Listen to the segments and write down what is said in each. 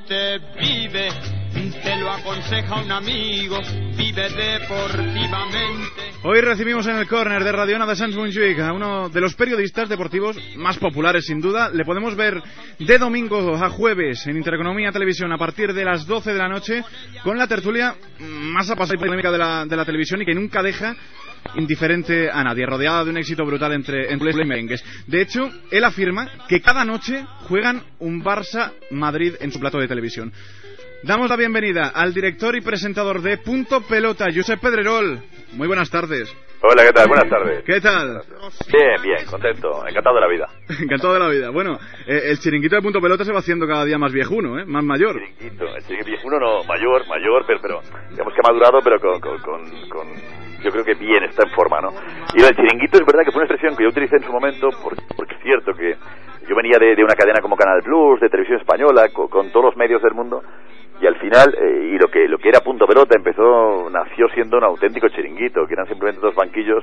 Vive, te lo aconseja un amigo, vive deportivamente. Hoy recibimos en el córner de Radio Ona de Sans Montjuïc a uno de los periodistas deportivos más populares sin duda. Le podemos ver de domingo a jueves en Intereconomía Televisión a partir de las 12 de la noche con la tertulia más apasionada y polémica de la televisión y que nunca deja indiferente a nadie, rodeada de un éxito brutal entre merengues. De hecho, él afirma que cada noche juegan un Barça-Madrid en su plato de televisión. Damos la bienvenida al director y presentador de Punto Pelota, Josep Pedrerol. Muy buenas tardes. Hola, ¿qué tal? Buenas tardes. ¿Qué tal? Bien, contento, encantado de la vida. Encantado de la vida. Bueno, el chiringuito de Punto Pelota se va haciendo cada día más viejuno, más mayor. El chiringuito viejuno no, mayor, pero digamos que ha madurado, pero con yo creo que bien, está en forma, ¿no? Y el chiringuito es verdad que fue una expresión que yo utilicé en su momento, porque es cierto que yo venía de una cadena como Canal Plus, de televisión española, con todos los medios del mundo, y al final, y lo que era Punto Pelota nació siendo un auténtico chiringuito, que eran simplemente dos banquillos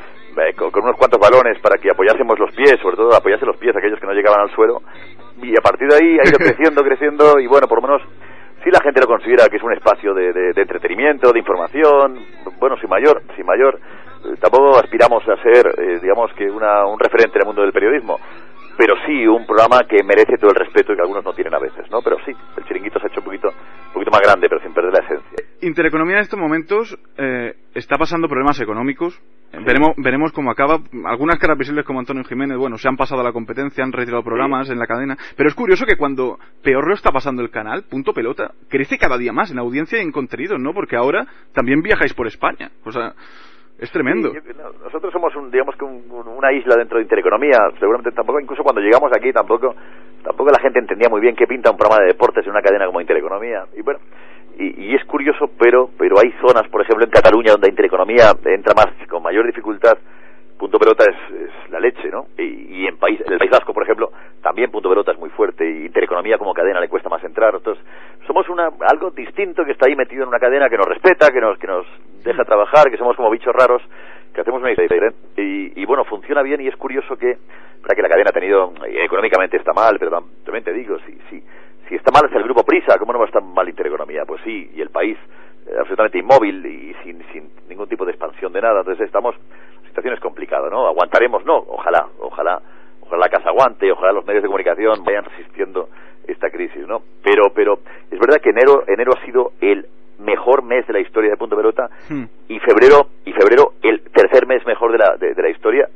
con unos cuantos balones para que apoyásemos los pies, sobre todo apoyarse los pies aquellos que no llegaban al suelo, y a partir de ahí ha ido creciendo, y bueno, por lo menos si la gente lo considera que es un espacio de entretenimiento, de información, bueno, sin mayor, tampoco aspiramos a ser, digamos que un referente en el mundo del periodismo, pero sí un programa que merece todo el respeto y que algunos no tienen a veces, ¿no? Pero sí, el chiringuito se ha hecho un poquito más grande, pero sin perder la esencia. Intereconomía en estos momentos está pasando problemas económicos. Sí. Veremos cómo acaba. Algunas caras visibles como Antonio Jiménez, bueno, se han pasado a la competencia, han retirado programas en la cadena. Pero es curioso que cuando peor lo está pasando el canal, Punto Pelota, crece cada día más en audiencia y en contenidos, ¿no? Porque ahora también viajáis por España. O sea, es tremendo. Sí, nosotros somos una isla dentro de Intereconomía. Seguramente tampoco, incluso cuando llegamos aquí, tampoco la gente entendía muy bien qué pinta un programa de deportes en una cadena como Intereconomía. Y bueno, y es curioso, pero hay zonas, por ejemplo en Cataluña, donde Intereconomía entra con mayor dificultad. Punto Pelota es la leche, ¿no? Y en el País Vasco, por ejemplo, también Punto Pelota es muy fuerte, y Intereconomía como cadena le cuesta más entrar. Entonces, somos algo distinto que está ahí metido en una cadena que nos respeta, que nos deja trabajar, que somos como bichos raros, que hacemos una historia. Y bueno, funciona bien, y es curioso que, para que la cadena ha tenido, económicamente está mal, pero también te digo, si está mal es el grupo Prisa, ¿cómo no va a estar mal Intereconomía? Pues sí, y el país absolutamente inmóvil y sin ningún tipo de expansión de nada. Entonces la situación es complicada, ¿no? Aguantaremos, no, ojalá la casa aguante, ojalá los medios de comunicación vayan resistiendo esta crisis, ¿no? Pero es verdad que enero ha sido el mejor mes de la historia de Punto Pelota, y febrero el tercer mes mejor de la historia,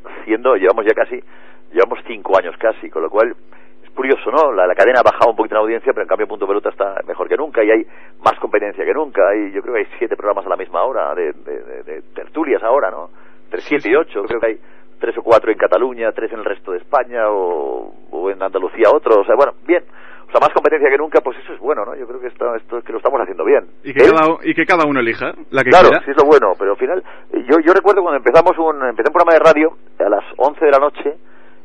llevamos 5 años casi, con lo cual es curioso, ¿no? La cadena ha bajado un poquito en audiencia, pero en cambio Punto Pelota está mejor que nunca, y hay más competencia que nunca. Yo creo que hay 7 programas a la misma hora de tertulias ahora, ¿no? Entre 7 y 8, creo que hay 3 o 4 en Cataluña, 3 en el resto de España, o en Andalucía otro, o sea, bueno, bien. O sea, más competencia que nunca, pues eso es bueno, ¿no? Yo creo que esto es que lo estamos haciendo bien. Y que cada uno elija la que claro, quiera. Sí es lo bueno, pero al final, yo recuerdo cuando empecé un programa de radio a las 11 de la noche,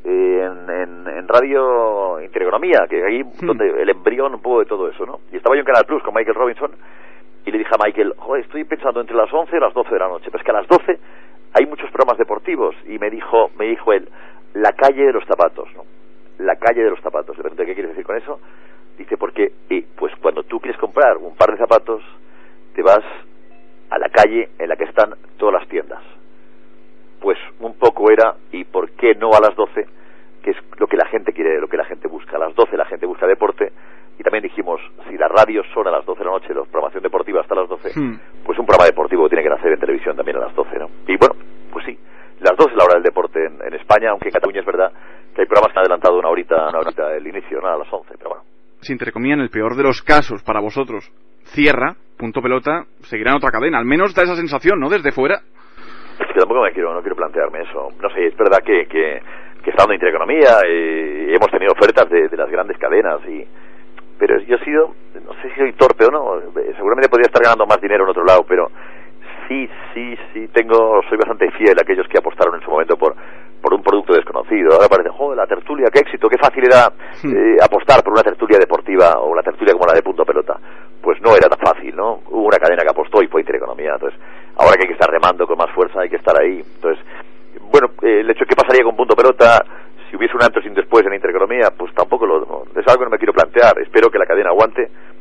en Radio Intereconomía, que ahí donde el embrión un poco de todo eso, ¿no? Y estaba yo en Canal Plus con Michael Robinson, y le dije a Michael, joder, estoy pensando entre las 11 y las 12 de la noche, pero es que a las 12 hay muchos programas deportivos, y me dijo él, la calle de los zapatos, ¿no? La calle de los zapatos. Le pregunté, ¿qué quieres decir con eso? Dice, porque pues cuando tú quieres comprar un par de zapatos, te vas a la calle en la que están todas las tiendas. Pues un poco era, ¿y por qué no a las 12? Que es lo que la gente quiere, lo que la gente busca. A las 12 la gente busca deporte, y también dijimos, si las radios son a las 12 de la noche, la programación deportiva hasta las 12, pues un programa deportivo tiene que nacer en televisión también a las 12, ¿no? Y bueno, pues sí, las 12 es la hora del deporte en España, aunque en Cataluña es verdad que hay programas que han adelantado una horita el inicio, ¿no? A las 11, pero bueno. Si Intereconomía, en el peor de los casos para vosotros, cierra, Punto Pelota seguirá en otra cadena, al menos da esa sensación, ¿no? Desde fuera. Es que tampoco no quiero plantearme eso. No sé, es verdad que estando en Intereconomía hemos tenido ofertas de las grandes cadenas, pero yo he sido, no sé si soy torpe o no, seguramente podría estar ganando más dinero en otro lado, pero sí, soy bastante fiel a aquellos que apostaron en su momento por un producto desconocido. Ahora parece, joder, la tertulia, qué éxito, qué facilidad apostar por una tertulia deportiva o la tertulia como la de Punto Pelota. Pues no era tan fácil, ¿no? Hubo una cadena que apostó y fue Intereconomía. Entonces, ahora que hay que estar remando con más fuerza, hay que estar ahí. Entonces, bueno, el hecho de qué pasaría con Punto Pelota si hubiese un antes y un después en Intereconomía, pues tampoco es algo que no me quiero plantear. Espero que la cadena aguante,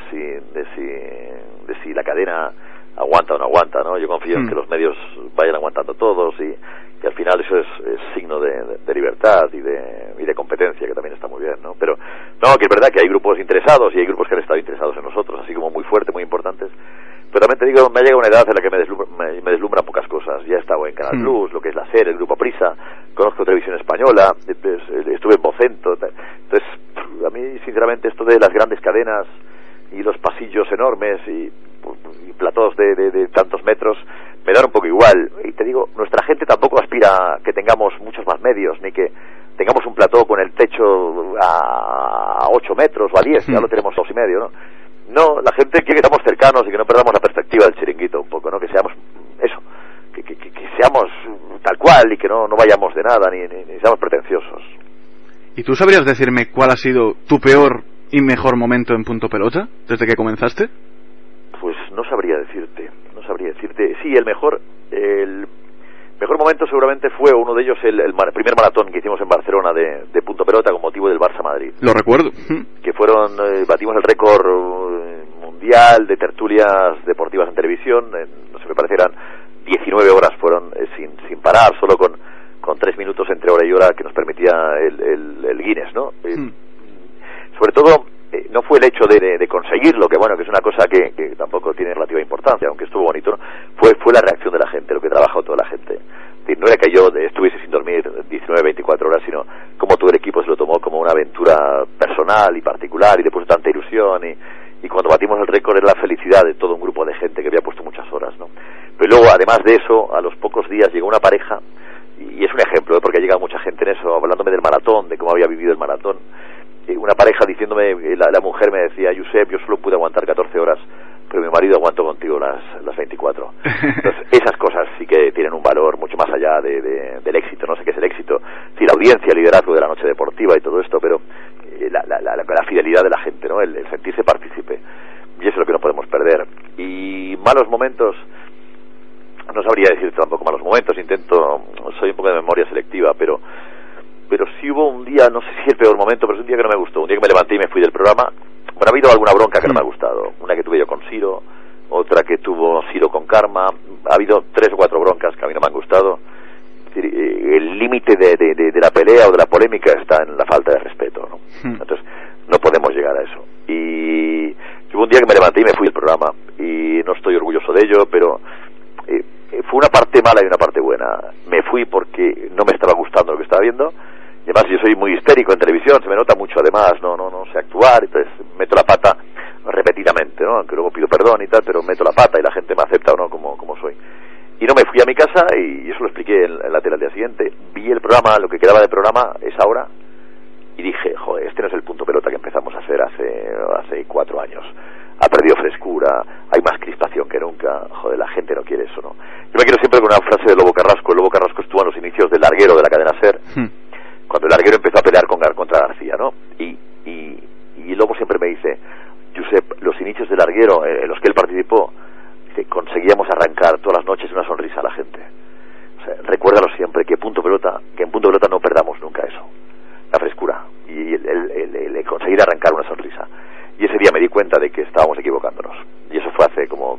si la cadena aguanta o no aguanta, ¿no? Yo confío en que los medios vayan aguantando todos y al final eso es signo de libertad y de competencia, que también está muy bien, ¿no? Pero no, que es verdad que hay grupos interesados y hay grupos que han estado interesados en nosotros, así como muy fuertes, muy importantes. Pero también te digo, me ha llegado una edad en la que me deslumbran pocas cosas. Ya he estado en Canal Plus, lo que es la SER, el Grupo Prisa, conozco Televisión Española, estuve en Vocento. Entonces, a mí, sinceramente, esto de las grandes cadenas y los pasillos enormes y platós de tantos metros me dan un poco igual. Y te digo, nuestra gente tampoco aspira a que tengamos muchos más medios, ni que tengamos un plató con el techo a 8 metros o a 10, ya lo tenemos 2,5, ¿no? No, la gente quiere que estamos cercanos y que no perdamos la perspectiva del chiringuito un poco, ¿no? Que seamos eso, que seamos tal cual y que no vayamos de nada ni seamos pretenciosos. ¿Y tú sabrías decirme cuál ha sido tu peor y mejor momento en Punto Pelota desde que comenzaste? Pues no sabría decirte. Sí, el mejor momento seguramente fue uno de ellos el primer maratón que hicimos en Barcelona de Punto Pelota con motivo del Barça Madrid. Lo recuerdo. Que fueron, batimos el récord mundial de tertulias deportivas en televisión, no sé, me parece eran 19 horas fueron sin parar, solo con 3 minutos entre hora y hora que nos permitía el Guinness, ¿no? Sobre todo, no fue el hecho de conseguirlo, que bueno, que es una cosa que tampoco tiene relativa importancia, aunque estuvo bonito, ¿no? Fue la reacción de la gente, lo que trabajó toda la gente. Es decir, no era que yo estuviese sin dormir 19, 24 horas, sino como todo el equipo se lo tomó como una aventura personal y particular y le puso tanta ilusión y cuando batimos el récord era la felicidad de todo un grupo de gente que había puesto muchas horas, ¿no? Pero luego, además de eso, a los pocos días llegó una pareja, y es un ejemplo, porque ha llegado mucha gente en eso, hablándome del maratón, de cómo había vivido el maratón. Una pareja diciéndome, la mujer me decía, Josep, yo solo pude aguantar 14 horas, pero mi marido aguantó contigo las 24. Entonces, esas cosas sí que tienen un valor mucho más allá del éxito. No sé qué es el éxito, sí, la audiencia, el liderazgo de la noche deportiva y todo esto, pero la fidelidad de la gente, ¿no? El sentirse partícipe, y eso es lo que no podemos perder. Y malos momentos, no sabría decir tampoco malos momentos, soy un poco de memoria selectiva, pero sí hubo un día, no sé si el peor momento, pero es un día que no me gustó, un día que me levanté y me fui del programa. Bueno, ha habido alguna bronca que no me ha gustado, una que tuve yo con Siro, otra que tuvo Siro con Karma, ha habido 3 o 4 broncas que a mí no me han gustado. Es decir, el límite de la pelea o de la polémica está en la falta de respeto, ¿no? Entonces, no podemos llegar a eso. Y hubo un día que me levanté y me fui del programa, y no estoy orgulloso de ello, pero fue una parte mala y una parte buena. Me fui porque no me estaba gustando lo que estaba viendo. Y además yo soy muy histérico en televisión, se me nota mucho además, no sé actuar, entonces meto la pata repetidamente, ¿no? Aunque luego pido perdón y tal, pero meto la pata y la gente me acepta o no como soy. Y no me fui a mi casa, y eso lo expliqué en la tele al día siguiente. Vi el programa, lo que quedaba de programa, esa hora, y dije, joder, este no es el Punto Pelota que empezamos a hacer hace 4 años. Ha perdido frescura, hay más crispación que nunca, joder, la gente no quiere eso, ¿no? Yo me quiero siempre con una frase de Lobo Carrasco. El Lobo Carrasco estuvo en los inicios del larguero de la cadena SER, cuando el larguero empezó a pelear contra García, ¿no? Y Lobo siempre me dice, Josep, los inicios del larguero en los que él participó, dice, conseguíamos arrancar todas las noches una sonrisa a la gente. O sea, recuérdalo siempre, que en Punto Pelota no perdamos nunca eso, la frescura y el conseguir arrancar una sonrisa. Y ese día me di cuenta de que estábamos equivocándonos, y eso fue hace como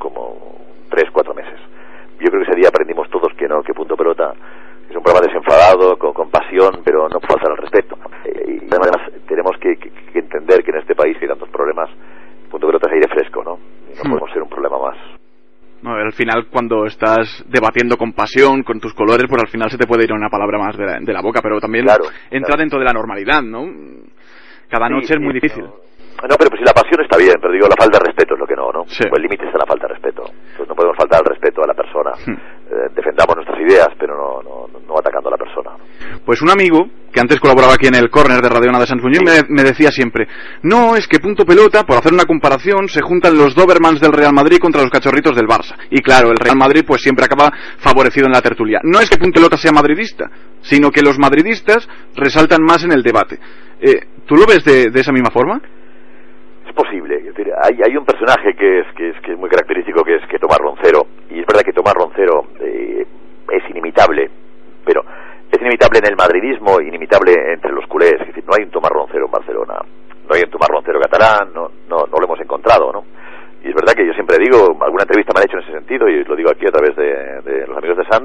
3-4 meses. Yo creo que ese día aprendimos todos que Punto Pelota es un programa desenfadado, con pasión, pero no falta el respeto. Y además tenemos que entender que en este país hay tantos problemas, Punto Pelota es aire fresco, ¿no? Y no podemos ser un problema más. No, al final, cuando estás debatiendo con pasión, con tus colores, pues al final se te puede ir una palabra más de la boca, pero también entra dentro de la normalidad, ¿no? Cada noche es muy difícil. No, pero pues si la pasión está bien, pero digo, la falta de respeto es lo que no. Sí. Pues el límite está la falta de respeto. Entonces no podemos faltar al respeto a la persona. Defendamos nuestras ideas, pero no atacando a la persona. Pues un amigo que antes colaboraba aquí en el Córner de Radio Ona de Sant Montjuïc me decía siempre, no, es que Punto Pelota, por hacer una comparación, se juntan los Dobermans del Real Madrid contra los cachorritos del Barça. Y claro, el Real Madrid pues siempre acaba favorecido en la tertulia. No es que Punto Pelota sea madridista, sino que los madridistas resaltan más en el debate. ¿Tú lo ves de esa misma forma? Es posible. Es decir, hay un personaje que es muy característico, que es Tomás Roncero, y es verdad que Tomás Roncero es inimitable, pero es inimitable en el madridismo, inimitable entre los culés. Es decir, no hay un Tomás Roncero en Barcelona, no hay un Tomás Roncero catalán, no lo hemos encontrado, ¿no? siempre digo, alguna entrevista me han hecho en ese sentido, y lo digo aquí a través de los amigos de Sanz,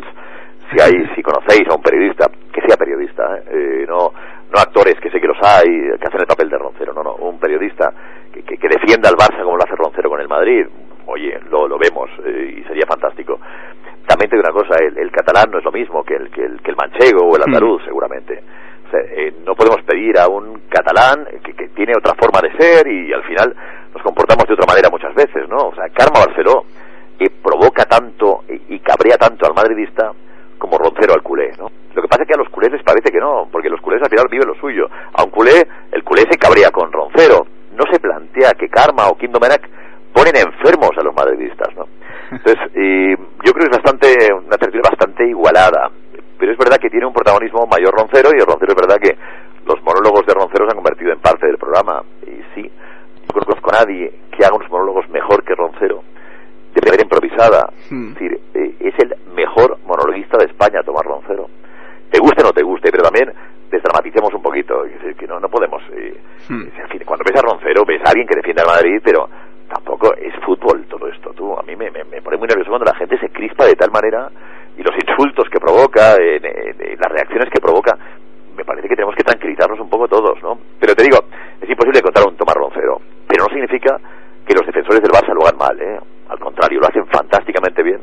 si conocéis a un periodista, que sea periodista, no actores, que sé que los hay, que hacen el papel de Roncero, no, un periodista que defienda al Barça como lo hace Roncero con el Madrid, oye, lo vemos, y sería fantástico. También te digo una cosa, el catalán no es lo mismo que el manchego o el andaluz, seguramente. O sea, no podemos pedir a un catalán que tiene otra forma de ser, y al final nos comportamos de otra manera muchas veces, ¿no? O sea, Carme Barceló provoca tanto y cabrea tanto al madridista como Roncero al culé, ¿no? Lo que pasa es que a los culés les parece que no, porque los culés al final viven lo suyo. A un culé, el culé se cabrea con Roncero. No se plantea que Karma o Kim Domènech ponen enfermos a los madridistas, ¿no? Entonces, yo creo que es una tertulia bastante igualada, pero es verdad que tiene un protagonismo mayor Roncero, y Roncero es verdad que los monólogos de Roncero se han convertido en parte del programa, y sí, yo no conozco a nadie que haga unos monólogos mejor que Roncero, de manera improvisada. Es decir, es el mejor monologuista de España, Tomás Roncero. Te guste o no te guste, pero también desdramaticemos un poquito, es decir, que no podemos, en fin, cuando ves a Roncero ves a alguien que defiende al Madrid, pero tampoco es fútbol todo esto, tú. A mí me pone muy nervioso cuando la gente se crispa de tal manera, y los insultos que provoca, las reacciones que provoca. Me parece que tenemos que tranquilizarnos un poco todos, ¿no? Pero te digo, es imposible contar a un Tomás Roncero, pero no significa que los defensores del Barça lo hagan mal, al contrario, lo hacen fantásticamente bien,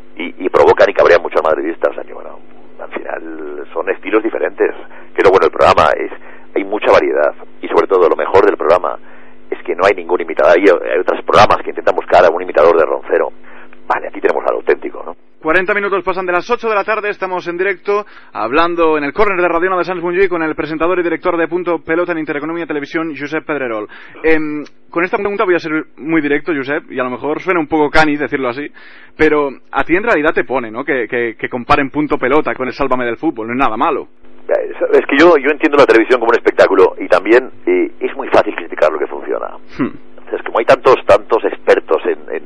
y provocan y cabrean mucho al madridista. O sea que, bueno, al final son estilos diferentes, que lo bueno del programa hay mucha variedad, y sobre todo lo mejor del programa es que no hay ningún imitador. Hay otros programas que intentan buscar a un imitador de Roncero. Vale, aquí tenemos al auténtico, ¿no? 40 minutos pasan de las 8 de la tarde, estamos en directo hablando en el córner de Radio Ona de Sants Montjuïc con el presentador y director de Punto Pelota en Intereconomía Televisión, Josep Pedrerol. Con esta pregunta voy a ser muy directo, Josep, y a lo mejor suena un poco cani decirlo así, pero a ti en realidad te pone, ¿no?, que comparen Punto Pelota con el Sálvame del fútbol, no es nada malo. Es que yo entiendo la televisión como un espectáculo, y también es muy fácil criticar lo que funciona. Entonces, como hay tantos expertos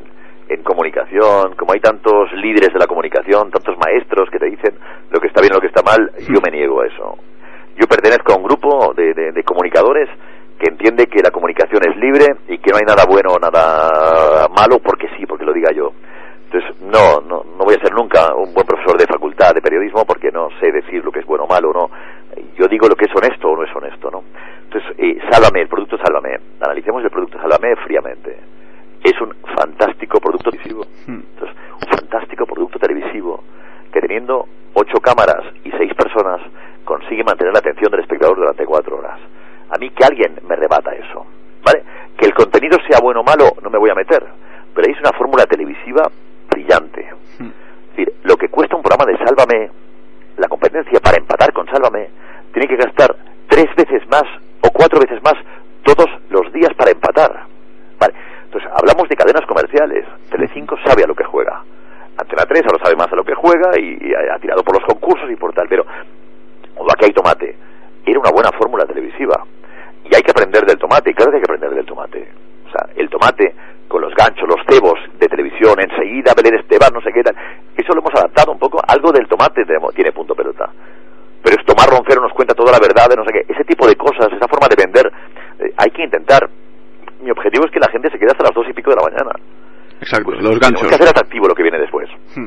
en comunicación, como hay tantos líderes de la comunicación, tantos maestros que te dicen lo que está bien o lo que está mal, yo me niego a eso. Yo pertenezco a un grupo de comunicadores que entiende que la comunicación es libre y que no hay nada bueno o nada malo porque sí, porque lo diga yo. Entonces, no voy a ser nunca un buen profesor de facultad de periodismo porque no sé decir lo que es bueno o malo o no. Yo digo lo que es honesto o no es honesto, ¿no? Entonces, Sálvame, el producto Sálvame. Analicemos el producto Sálvame fríamente. Es un fantástico producto televisivo. Entonces, un fantástico producto televisivo que, teniendo 8 cámaras y 6 personas, consigue mantener la atención del espectador durante 4 horas. A mí que alguien me rebata eso, ¿vale? Que el contenido sea bueno o malo no me voy a meter, pero ahí es una fórmula televisiva brillante. Es decir, lo que cuesta un programa de Sálvame, la competencia para empatar con Sálvame, tiene que gastar 3 veces más o 4 veces más todos los días para empatar, ¿vale? Entonces, hablamos de cadenas comerciales. Telecinco sabe a lo que juega. Antena 3 ahora sabe más a lo que juega y ha tirado por los concursos y por tal. Pero, aquí hay tomate. Era una buena fórmula televisiva. Y hay que aprender del tomate. Y claro que hay que aprender del tomate. O sea, el tomate con los ganchos, los cebos de televisión, enseguida Belén Esteban, no sé qué tal. Eso lo hemos adaptado un poco. Algo del tomate tiene Punto Pelota. Pero es Tomás Roncero nos cuenta toda la verdad de no sé qué. Ese tipo de cosas, esa forma de vender, hay que intentar. Mi objetivo es que la gente se quede hasta las 2 y pico de la mañana. Exacto, pues, los ganchos. Tenemos que hacer atractivo lo que viene después.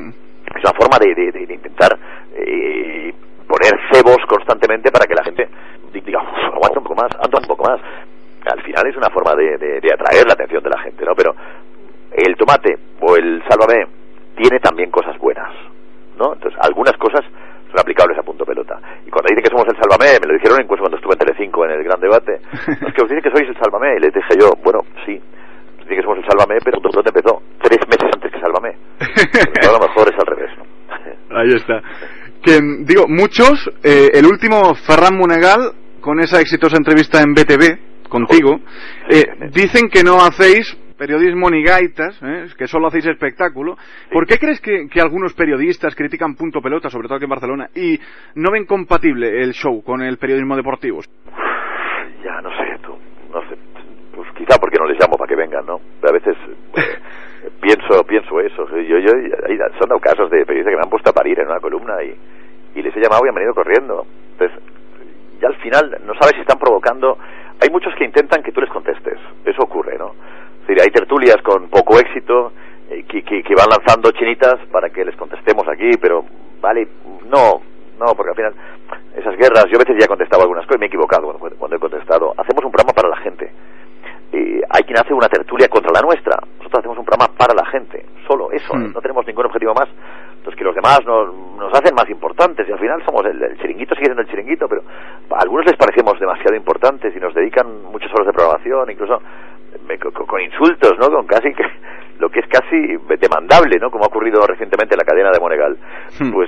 Es una forma de intentar poner cebos constantemente para que la gente diga, aguanta un poco más, anda un poco más. Al final es una forma de atraer la atención de la gente, ¿no? Pero el tomate o el Sálvame tiene también cosas buenas, ¿no? Entonces, algunas cosas son aplicables a Punto Pelota. Y cuando dicen que somos el Sálvame, me lo dijeron incluso cuando estuve en Telecinco en el gran debate, es que os dicen que sois el Sálvame, y les dije yo, bueno, sí, os dicen que somos el Sálvame, pero Punto Pelota empezó 3 meses antes que Sálvame. Pero a lo mejor es al revés, ¿no? Ahí está. Que, digo, muchos, el último Ferran Monegal, con esa exitosa entrevista en BTV, contigo, dicen que no hacéis periodismo ni gaitas, que solo hacéis espectáculo. ¿Por qué crees que algunos periodistas critican Punto Pelota, sobre todo aquí en Barcelona, y no ven compatible el show con el periodismo deportivo? Ya, no sé, no sé, pues quizá porque no les llamo para que vengan, ¿no? Pero a veces pienso eso. Son dado casos de periodistas que me han puesto a parir en una columna y les he llamado y han venido corriendo. Entonces, ya al final no sabes si están provocando. Hay muchos que intentan que tú les contestes, eso ocurre, ¿no? Es decir, hay tertulias con poco éxito que van lanzando chinitas para que les contestemos aquí, pero vale, no, porque al final esas guerras, yo a veces ya he contestado algunas cosas, me he equivocado cuando he contestado. Hacemos un programa para la gente. Hay quien hace una tertulia contra la nuestra. Nosotros hacemos un programa para la gente, solo eso, no tenemos ningún objetivo más. Entonces, que los demás nos hacen más importantes, y al final somos el chiringuito, sigue siendo el chiringuito, pero a algunos les parecemos demasiado importantes y nos dedican muchas horas de programación, incluso con insultos, ¿no? Con casi lo que es casi demandable, ¿no? Como ha ocurrido recientemente en la cadena de Monegal. Pues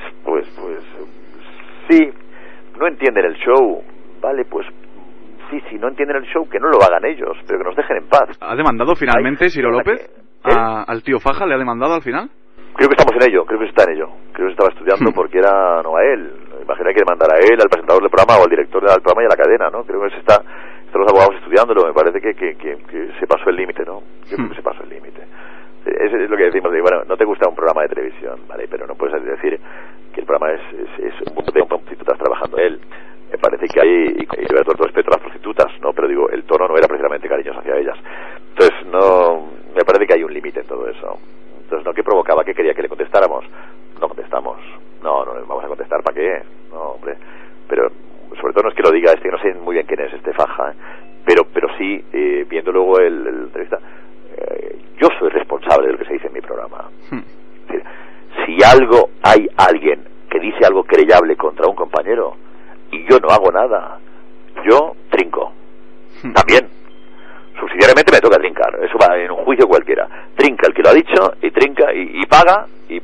sí, no entienden el show, vale, pues sí, no entienden el show, que no lo hagan ellos, pero que nos dejen en paz. ¿Ha demandado finalmente Ciro López al tío Faja? ¿Le ha demandado al final? Creo que estamos en ello, creo que está en ello. Creo que estaba estudiando porque era no a él. Imagina que demandar a él, al presentador del programa o al director del programa y a la cadena, ¿no? Creo que están los abogados estudiándolo. Me parece que se pasó el límite, ¿no? Yo creo que se pasó el límite. Es lo que decimos, bueno, no te gusta un programa de televisión, ¿vale? Pero no puedes decir que el programa es un mundo de prostitutas trabajando él. Me parece que hay, y todo el respeto a las prostitutas, ¿no? Pero digo, el tono no era precisamente cariñoso hacia ellas. Entonces, no, me parece que hay un límite en todo eso. Entonces, ¿no? ¿Qué provocaba? ¿Qué quería? ¿Que le contestáramos? No contestamos. No vamos a contestar, ¿para qué? No, hombre. Pero, sobre todo no es que lo diga no sé muy bien quién es Faja, pero sí, viendo luego el entrevista, yo soy responsable de lo que se dice en mi programa. Es decir, si hay alguien que dice algo querellable contra un compañero y yo no hago nada, yo trinco. También. Subsidiariamente me toca trincar, eso va en un juicio cualquiera. Trinca el que lo ha dicho, y trinca, y paga, y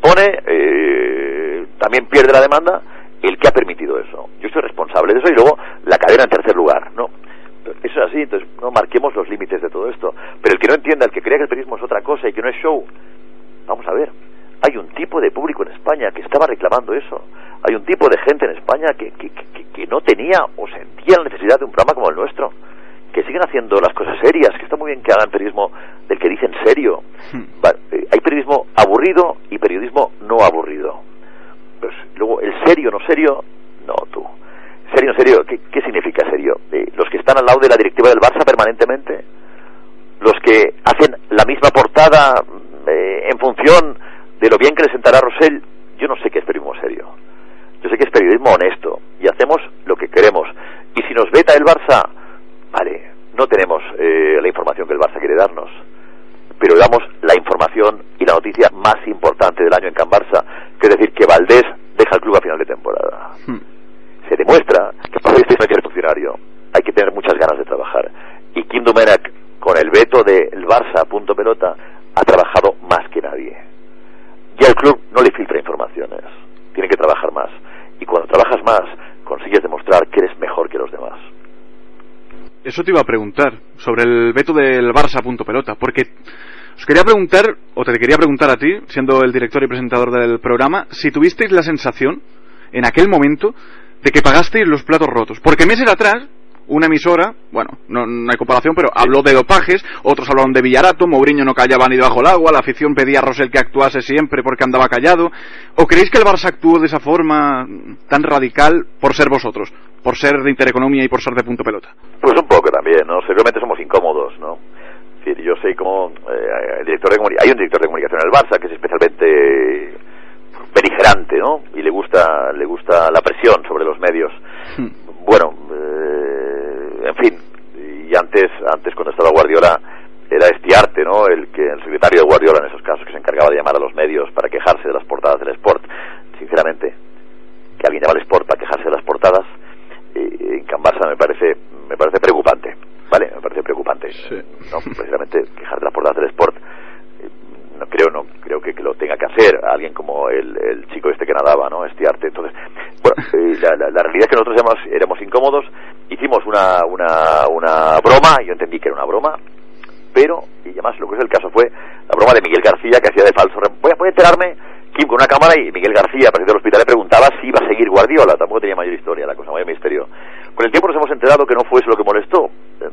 pone, también pierde la demanda el que ha permitido eso. Yo soy responsable de eso, y luego la cadena en tercer lugar, ¿no? Eso es así, entonces no marquemos los límites de todo esto. Pero el que no entienda, el que crea que el periodismo es otra cosa y que no es show, vamos a ver, hay un tipo de público en España que estaba reclamando eso. Hay un tipo de gente en España que no tenía o sentía la necesidad de un programa como el nuestro, que siguen haciendo las cosas serias, que está muy bien que hagan periodismo del que dicen serio. Hay periodismo aburrido y periodismo no aburrido. Pues luego, el serio, no serio, no tú. Serio, no serio, ¿qué significa serio? Los que están al lado de la directiva del Barça permanentemente, los que hacen la misma portada en función de lo bien que les sentará Rosell. Yo no sé qué es periodismo serio. Yo sé que es periodismo honesto y hacemos lo que queremos. Y si nos veta el Barça, vale, no tenemos la información que el Barça quiere darnos, pero damos la información y la noticia más importante del año en Can Barça, que es decir, que Valdés deja el club a final de temporada. Se demuestra que para este no hay funcionario, hay que tener muchas ganas de trabajar, y Quim Domènech, con el veto del Barça a punto pelota, ha trabajado más que nadie. Y al club no le filtra informaciones, tiene que trabajar más, y cuando trabajas más consigues demostrar que eres mejor que los demás. Eso te iba a preguntar, sobre el veto del Barça a punto pelota, porque os quería preguntar, o te quería preguntar a ti, siendo el director y presentador del programa, si tuvisteis la sensación, en aquel momento, de que pagasteis los platos rotos. Porque meses atrás, una emisora, bueno, no hay comparación, pero habló de dopajes, otros hablaron de Villarato, Mourinho no callaba ni debajo del agua, la afición pedía a Rosell que actuase siempre porque andaba callado. ¿O creéis que el Barça actuó de esa forma tan radical por ser vosotros, por ser de Intereconomía y por ser de punto pelota? Pues un poco también, ¿no? Seguramente somos incómodos, ¿no? Es decir, yo sé cómo hay un director de comunicación en el Barça que es especialmente beligerante, ¿no? Y le gusta la presión sobre los medios. Bueno, en fin, y antes cuando estaba Guardiola era Estiarte, ¿no? El secretario de Guardiola en esos casos, que se encargaba de llamar a los medios para quejarse de las portadas del Sport. Sinceramente, que alguien llama al Sport para quejarse de las portadas en Can Barça me parece preocupante, ¿vale? Me parece preocupante. Sí. No, precisamente quejar de las portadas del Sport. No creo que lo tenga que hacer alguien como el chico este que nadaba, ¿no? Estiarte. Entonces, bueno, la realidad es que nosotros éramos incómodos, hicimos una broma, yo entendí que era una broma, pero, y además lo que es el caso fue la broma de Miguel García, que hacía de falso. Voy a enterarme, Quim con una cámara, y Miguel García, presidente del hospital, le preguntaba si iba a seguir Guardiola. Tampoco tenía mayor historia, la cosa, mayor misterio. Con el tiempo nos hemos enterado que no fue eso lo que molestó.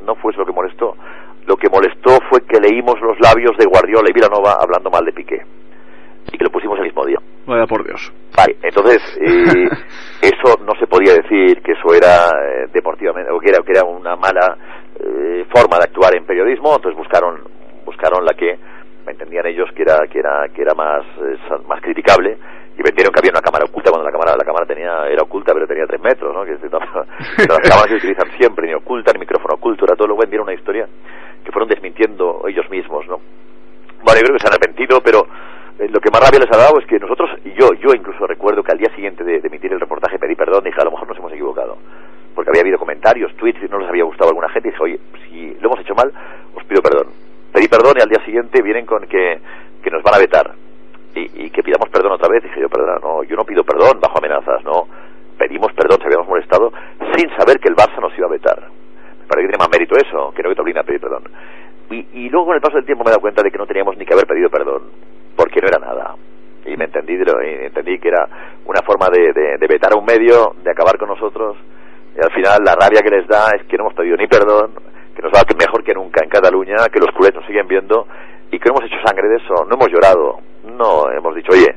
Lo que molestó fue que leímos los labios de Guardiola y Vilanova hablando mal de Piqué, y que lo pusimos el mismo día. Vaya por Dios. Vale, entonces eso no se podía decir que eso era deportivamente, o que era una mala forma de actuar en periodismo. Entonces buscaron buscaron la que entendían ellos que era más criticable, y vendieron que había una cámara oculta cuando la cámara era oculta, pero tenía 3 metros, ¿no? Que las cámaras se utilizan siempre, ni oculta, ni micrófono oculto, era todo. Luego vendieron una historia que fueron desmintiendo ellos mismos, ¿no? Bueno, yo creo que se han arrepentido, pero lo que más rabia les ha dado es que nosotros, y yo incluso recuerdo que al día siguiente de emitir el reportaje pedí perdón, dije, a lo mejor nos hemos equivocado, porque había habido comentarios, tweets, y no les había gustado a alguna gente, y dije, oye, si lo hemos hecho mal, os pido perdón. Pedí perdón, y al día siguiente vienen con que nos van a vetar, y que pidamos perdón otra vez. Dije yo, perdona, no, yo no pido perdón bajo amenazas, no, pedimos perdón si habíamos molestado, sin saber que el Barça nos iba a vetar. Me parece que tiene más mérito eso, que no que te obliga a pedir perdón. Y luego con el paso del tiempo me he dado cuenta de que no teníamos ni que haber pedido perdón, porque no era nada. Y me entendí que era una forma de vetar a un medio, de acabar con nosotros, y al final la rabia que les da es que no hemos pedido ni perdón, que nos va mejor que nunca en Cataluña, que los culés nos siguen viendo, y que no hemos hecho sangre de eso, no hemos llorado, no hemos dicho, oye,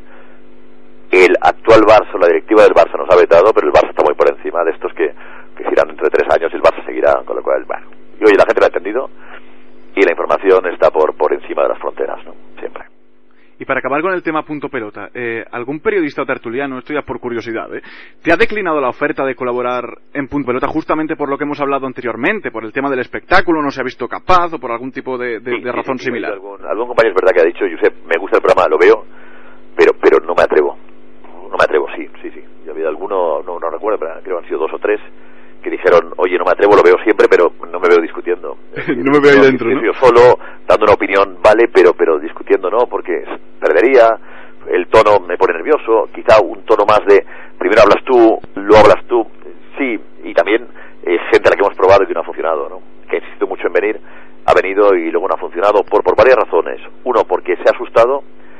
el actual Barça, la directiva del Barça nos ha vetado, pero el Barça está muy por encima de estos que giran dentro de 3 años y el Barça seguirá, con lo cual, bueno, y oye, la gente lo ha entendido, y la información está por encima de las fronteras, ¿no? Siempre. Y para acabar con el tema punto pelota, ¿algún periodista o tertuliano, esto ya por curiosidad, te ha declinado la oferta de colaborar en punto pelota justamente por lo que hemos hablado anteriormente, por el tema del espectáculo, no se ha visto capaz o por algún tipo de razón similar? Algún compañero es verdad que ha dicho, Josep, me gusta el programa, lo veo, pero no me atrevo. No me atrevo, sí. Ya ha habido alguno, no recuerdo, pero creo que han sido 2 o 3 que dijeron, oye, no me atrevo, lo veo siempre, pero no me veo discutiendo. No me veo ahí dentro, ¿no? Yo solo, dando una opinión, vale, pero discutiendo no, porque perdería, el tono me pone nervioso, quizá un tono más de, primero hablas tú, luego hablas tú, sí, y también gente a la que hemos probado y que no ha funcionado, ¿no? Que ha insistido mucho en venir, ha venido y luego no ha funcionado, por varias razones. Uno, porque se ha asustado,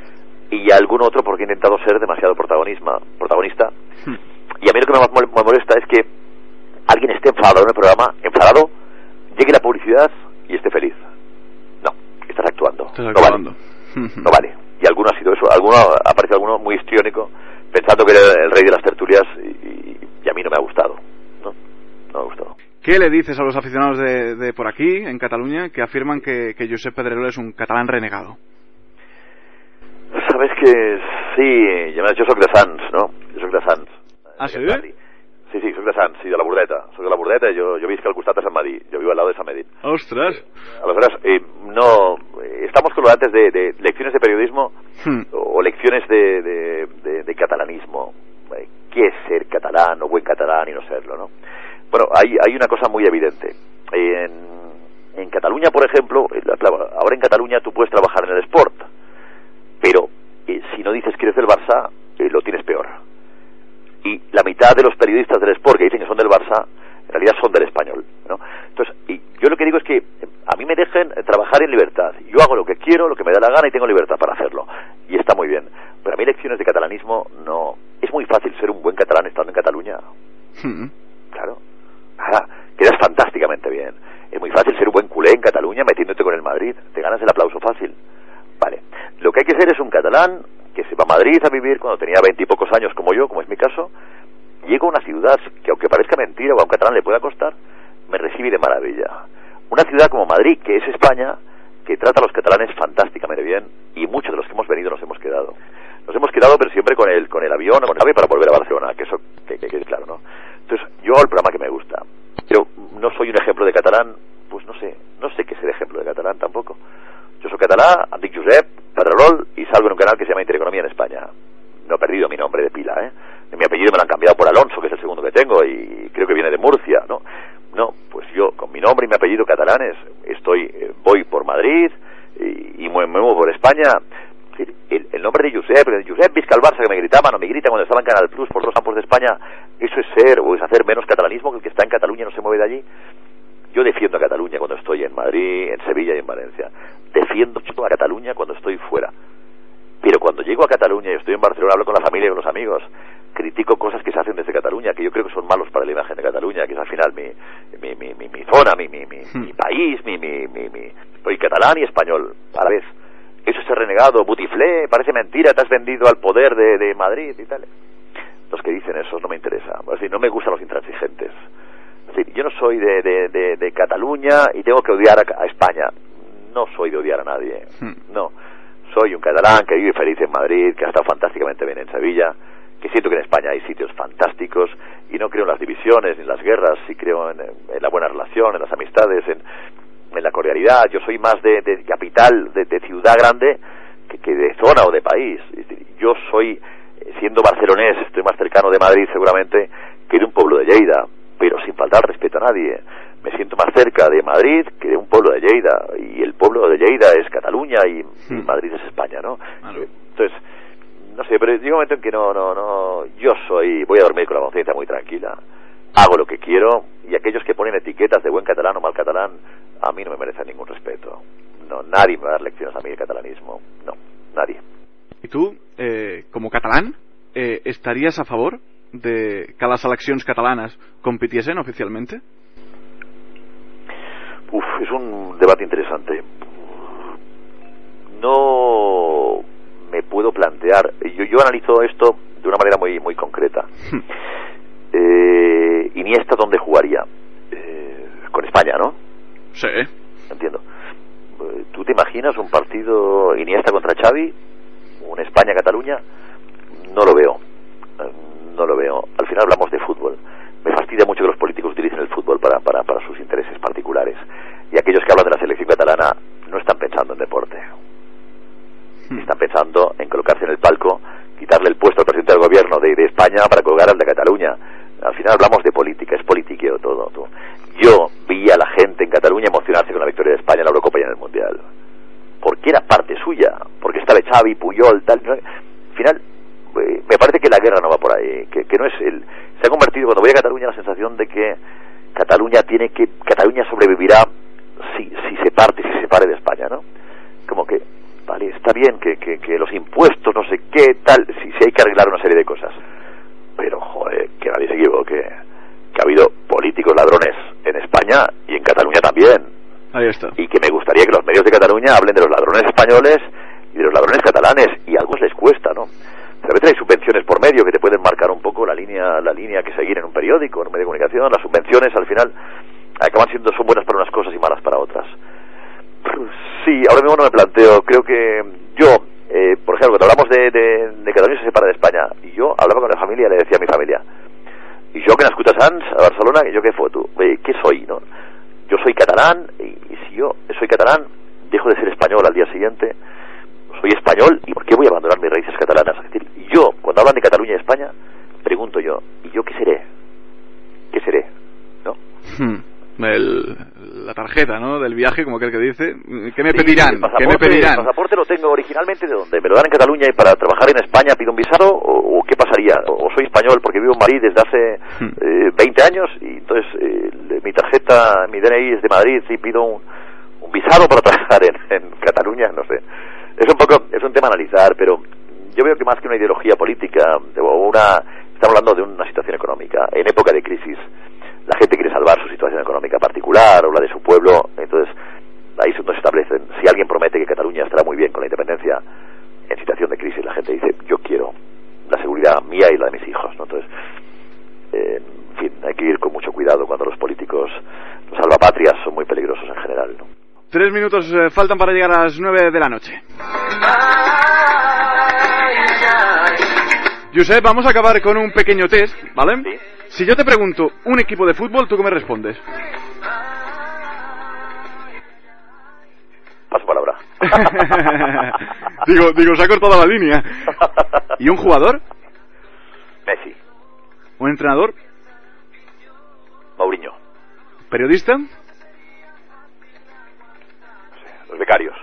y algún otro porque ha intentado ser demasiado protagonista. Y a mí lo que me molesta es que alguien esté enfadado en el programa, llegue la publicidad y esté feliz. No, estás actuando. No vale. Y alguno ha sido eso, aparece alguno muy histriónico, pensando que era el rey de las tertulias, y a mí no me ha gustado. No me ha gustado. ¿Qué le dices a los aficionados de por aquí, en Cataluña, que afirman que Josep Pedrerol es un catalán renegado? Sabes que sí, yo soy de Sants, ¿no? Jo soc de Sants. Ah, sí? Sí, soc de Sants, sí, de la Bordeta. Soy de la Bordeta y yo visc al costat de Sant Madí. Yo vivo al lado de Sant Madí. ¡Ostras! Aleshores, estamos con lo antes de lecciones de periodismo o lecciones de catalanismo. ¿Qué es ser catalán o buen catalán y no serlo, no? Bueno, hay una cosa muy evidente. En Cataluña, por ejemplo, ahora en Cataluña tú puedes trabajar en el sport, pero si no dices que eres del Barça, lo tienes peor. Y la mitad de los periodistas del Sport que dicen que son del Barça, en realidad son del Español, ¿no? Entonces, y yo lo que digo es que a mí me dejen trabajar en libertad. Yo hago lo que quiero, lo que me da la gana y tengo libertad para hacerlo. Y está muy bien. Pero a mí lecciones de catalanismo no... Es muy fácil ser un buen catalán estando en Cataluña. Claro. Quedas fantásticamente bien. Es muy fácil ser un buen culé en Cataluña metiéndote con el Madrid. Te ganas el aplauso fácil. Vale. Lo que hay que ser es un catalán que se va a Madrid a vivir cuando tenía 20 y pocos años como yo, como es mi caso, llega a una ciudad que, aunque parezca mentira o a un catalán le pueda costar, me recibe de maravilla. Una ciudad como Madrid, que es España, que trata a los catalanes fantásticamente bien, y muchos de los que hemos venido nos hemos quedado. Nos hemos quedado, pero siempre con el avión o con el AVE para volver a Barcelona, que eso que es claro, ¿no? Entonces, yo hago el programa que me gusta. Pero no soy un ejemplo de catalán, pues no sé qué es el ejemplo de catalán tampoco. Yo soy catalán, em dic Josep Pedrerol y salgo en un canal que se llama Intereconomía en España. No he perdido mi nombre de pila, Mi apellido me lo han cambiado por Alonso, que es el segundo que tengo, y creo que viene de Murcia, ¿no? No, pues yo, con mi nombre y mi apellido catalanes, voy por Madrid y me muevo por España. El nombre de Josep visca al Barça, que me gritaban o me gritan cuando estaba en Canal Plus por los campos de España, eso es ser o es hacer menos catalanismo que el que está en Cataluña y no se mueve de allí. Yo defiendo a Cataluña cuando estoy en Madrid, en Sevilla y en Valencia. Defiendo a Cataluña cuando estoy fuera. Pero cuando llego a Cataluña y estoy en Barcelona, hablo con la familia y con los amigos, critico cosas que se hacen desde Cataluña, que yo creo que son malos para la imagen de Cataluña, que es al final mi zona, mi país, soy catalán y español a la vez. Eso es ser renegado, butiflé, parece mentira, te has vendido al poder de Madrid y tal. Los que dicen eso no me interesa. Es decir, no me gustan los intransigentes. Es decir, yo no soy de Cataluña y tengo que odiar a España. no soy de odiar a nadie, no. Soy un catalán que vive feliz en Madrid, que ha estado fantásticamente bien en Sevilla, que siento que en España hay sitios fantásticos y no creo en las divisiones ni en las guerras, sí creo en la buena relación, en las amistades, en la cordialidad. Yo soy más de capital, de ciudad grande que de zona o de país. Yo soy, siendo barcelonés, estoy más cercano de Madrid seguramente que de un pueblo de Lleida, pero sin faltar respeto a nadie. Me siento más cerca de Madrid que de un pueblo de Lleida, y el pueblo de Lleida es Cataluña y Madrid es España, ¿no? Claro. Entonces, no sé, pero llega un momento en que voy a dormir con la conciencia muy tranquila, hago lo que quiero, y aquellos que ponen etiquetas de buen catalán o mal catalán, a mí no me merecen ningún respeto. No, nadie me va a dar lecciones a mí de catalanismo, no, nadie. ¿Y tú, como catalán, estarías a favor de que las seleccions catalanes compitiesen oficialmente? Es un debate interesante. No me puedo plantear. Yo analizo esto de una manera muy muy concreta. Iniesta, ¿dónde jugaría? Con España, ¿no? Sí. Entiendo. ¿Tú te imaginas un partido Iniesta contra Xavi? ¿Un España-Cataluña? No lo veo. No lo veo. Al final hablamos de fútbol. Me fastidia mucho que los políticos utilicen el fútbol para sus intereses particulares. Y aquellos que hablan de la selección catalana no están pensando en deporte. Están pensando en colocarse en el palco, quitarle el puesto al presidente del gobierno de España para colgar al de Cataluña. Al final hablamos de política, es politiqueo todo. Yo vi a la gente en Cataluña emocionarse con la victoria de España en la Eurocopa y en el Mundial. Porque era parte suya, porque estaba Xavi, Puyol, tal. Al final, me parece que la guerra no va por ahí, que no es el... Se ha convertido, cuando voy a Cataluña, la sensación de que Cataluña sobrevivirá si se separe de España, ¿no? Como que, vale, está bien que los impuestos, no sé qué, tal, si hay que arreglar una serie de cosas. Pero, joder, que nadie se equivoque, que ha habido políticos ladrones en España y en Cataluña también. Ahí está. Y que me gustaría que los medios de Cataluña hablen de los ladrones españoles y de los ladrones catalanes, y algo les cuesta, ¿no? A veces hay subvenciones por medio que te pueden marcar un poco la línea que seguir en un periódico, en un medio de comunicación. Las subvenciones al final son buenas para unas cosas y malas para otras. Sí, ahora mismo no me planteo. Creo que yo, por ejemplo, cuando hablamos de Cataluña se separa de España, y yo hablaba con la familia, le decía a mi familia, y yo que nascut a Sants, a Barcelona, yo qué foto, ¿qué soy, no? Yo soy catalán, y si yo soy catalán, dejo de ser español al día siguiente. Soy español, ¿y por qué voy a abandonar mis raíces catalanas? Es decir, yo, cuando hablan de Cataluña y España, pregunto yo, ¿y yo qué seré? ¿Qué seré? ¿No? La tarjeta, ¿no? Del viaje, como aquel que dice. ¿Qué me pedirán? ¿Qué me pedirán? El pasaporte lo tengo originalmente ¿de dónde? ¿Me lo dan en Cataluña y para trabajar en España pido un visado? ¿O qué pasaría? ¿O soy español porque vivo en Madrid desde hace 20 años y entonces mi tarjeta, mi DNI es de Madrid y pido un visado para trabajar en Cataluña? No sé. Es un tema a analizar, pero yo veo que más que una ideología política estamos hablando de una situación económica. En época de crisis, la gente quiere salvar su situación económica particular o la de su pueblo, entonces ahí es donde se establecen. Si alguien promete que Cataluña estará muy bien con la independencia, en situación de crisis la gente dice, yo quiero la seguridad mía y la de mis hijos, ¿no? Entonces, en fin, hay que ir con mucho cuidado cuando los políticos, los salvapatrias, son muy peligrosos en general, ¿no? 3 minutos faltan para llegar a las 9 de la noche. Josep, vamos a acabar con un pequeño test, ¿vale? ¿Sí? Si yo te pregunto un equipo de fútbol, ¿tú qué me respondes? Paso palabra. digo, se ha cortado la línea. ¿Y un jugador? Messi. ¿Un entrenador? Mourinho. ¿Periodista? Los becarios.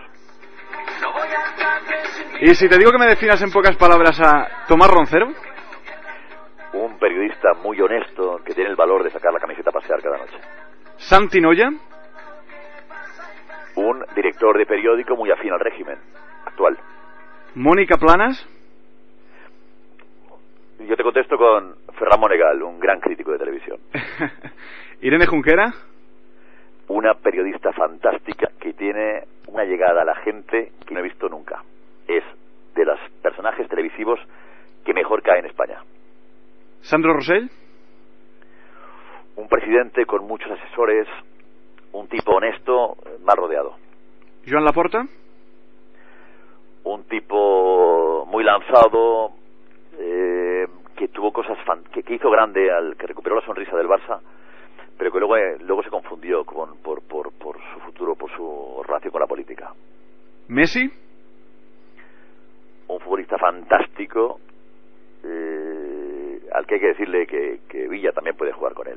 ¿Y si te digo que me definas en pocas palabras a Tomás Roncero? Un periodista muy honesto que tiene el valor de sacar la camiseta a pasear cada noche. ¿Santi Noya? Un director de periódico muy afín al régimen actual. ¿Mónica Planas? Yo te contesto con Ferran Monegal, un gran crítico de televisión. ¿Irene Junquera? Una periodista fantástica que tiene una llegada a la gente que no he visto nunca. Es de los personajes televisivos que mejor cae en España. ¿Sandro Rosell? Un presidente con muchos asesores, un tipo honesto, mal rodeado. Joan Laporta. Un tipo muy lanzado, que tuvo cosas que hizo grande, que recuperó la sonrisa del Barça, pero que luego se confundió por su futuro, por su relación con la política. Messi. Un futbolista fantástico, al que hay que decirle que Villa también puede jugar con él.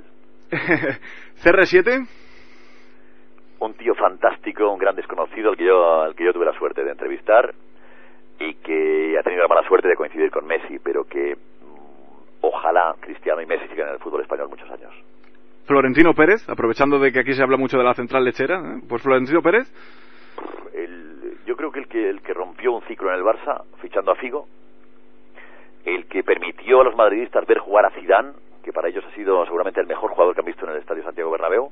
CR7. Un tío fantástico, un gran desconocido al que yo tuve la suerte de entrevistar y que ha tenido la mala suerte de coincidir con Messi, pero que ojalá Cristiano y Messi sigan en el fútbol español muchos años. Florentino Pérez, aprovechando de que aquí se habla mucho de la central lechera, pues Florentino Pérez. Yo creo que el que rompió un ciclo en el Barça fichando a Figo, el que permitió a los madridistas ver jugar a Zidane, que para ellos ha sido seguramente el mejor jugador que han visto en el Estadio Santiago Bernabéu,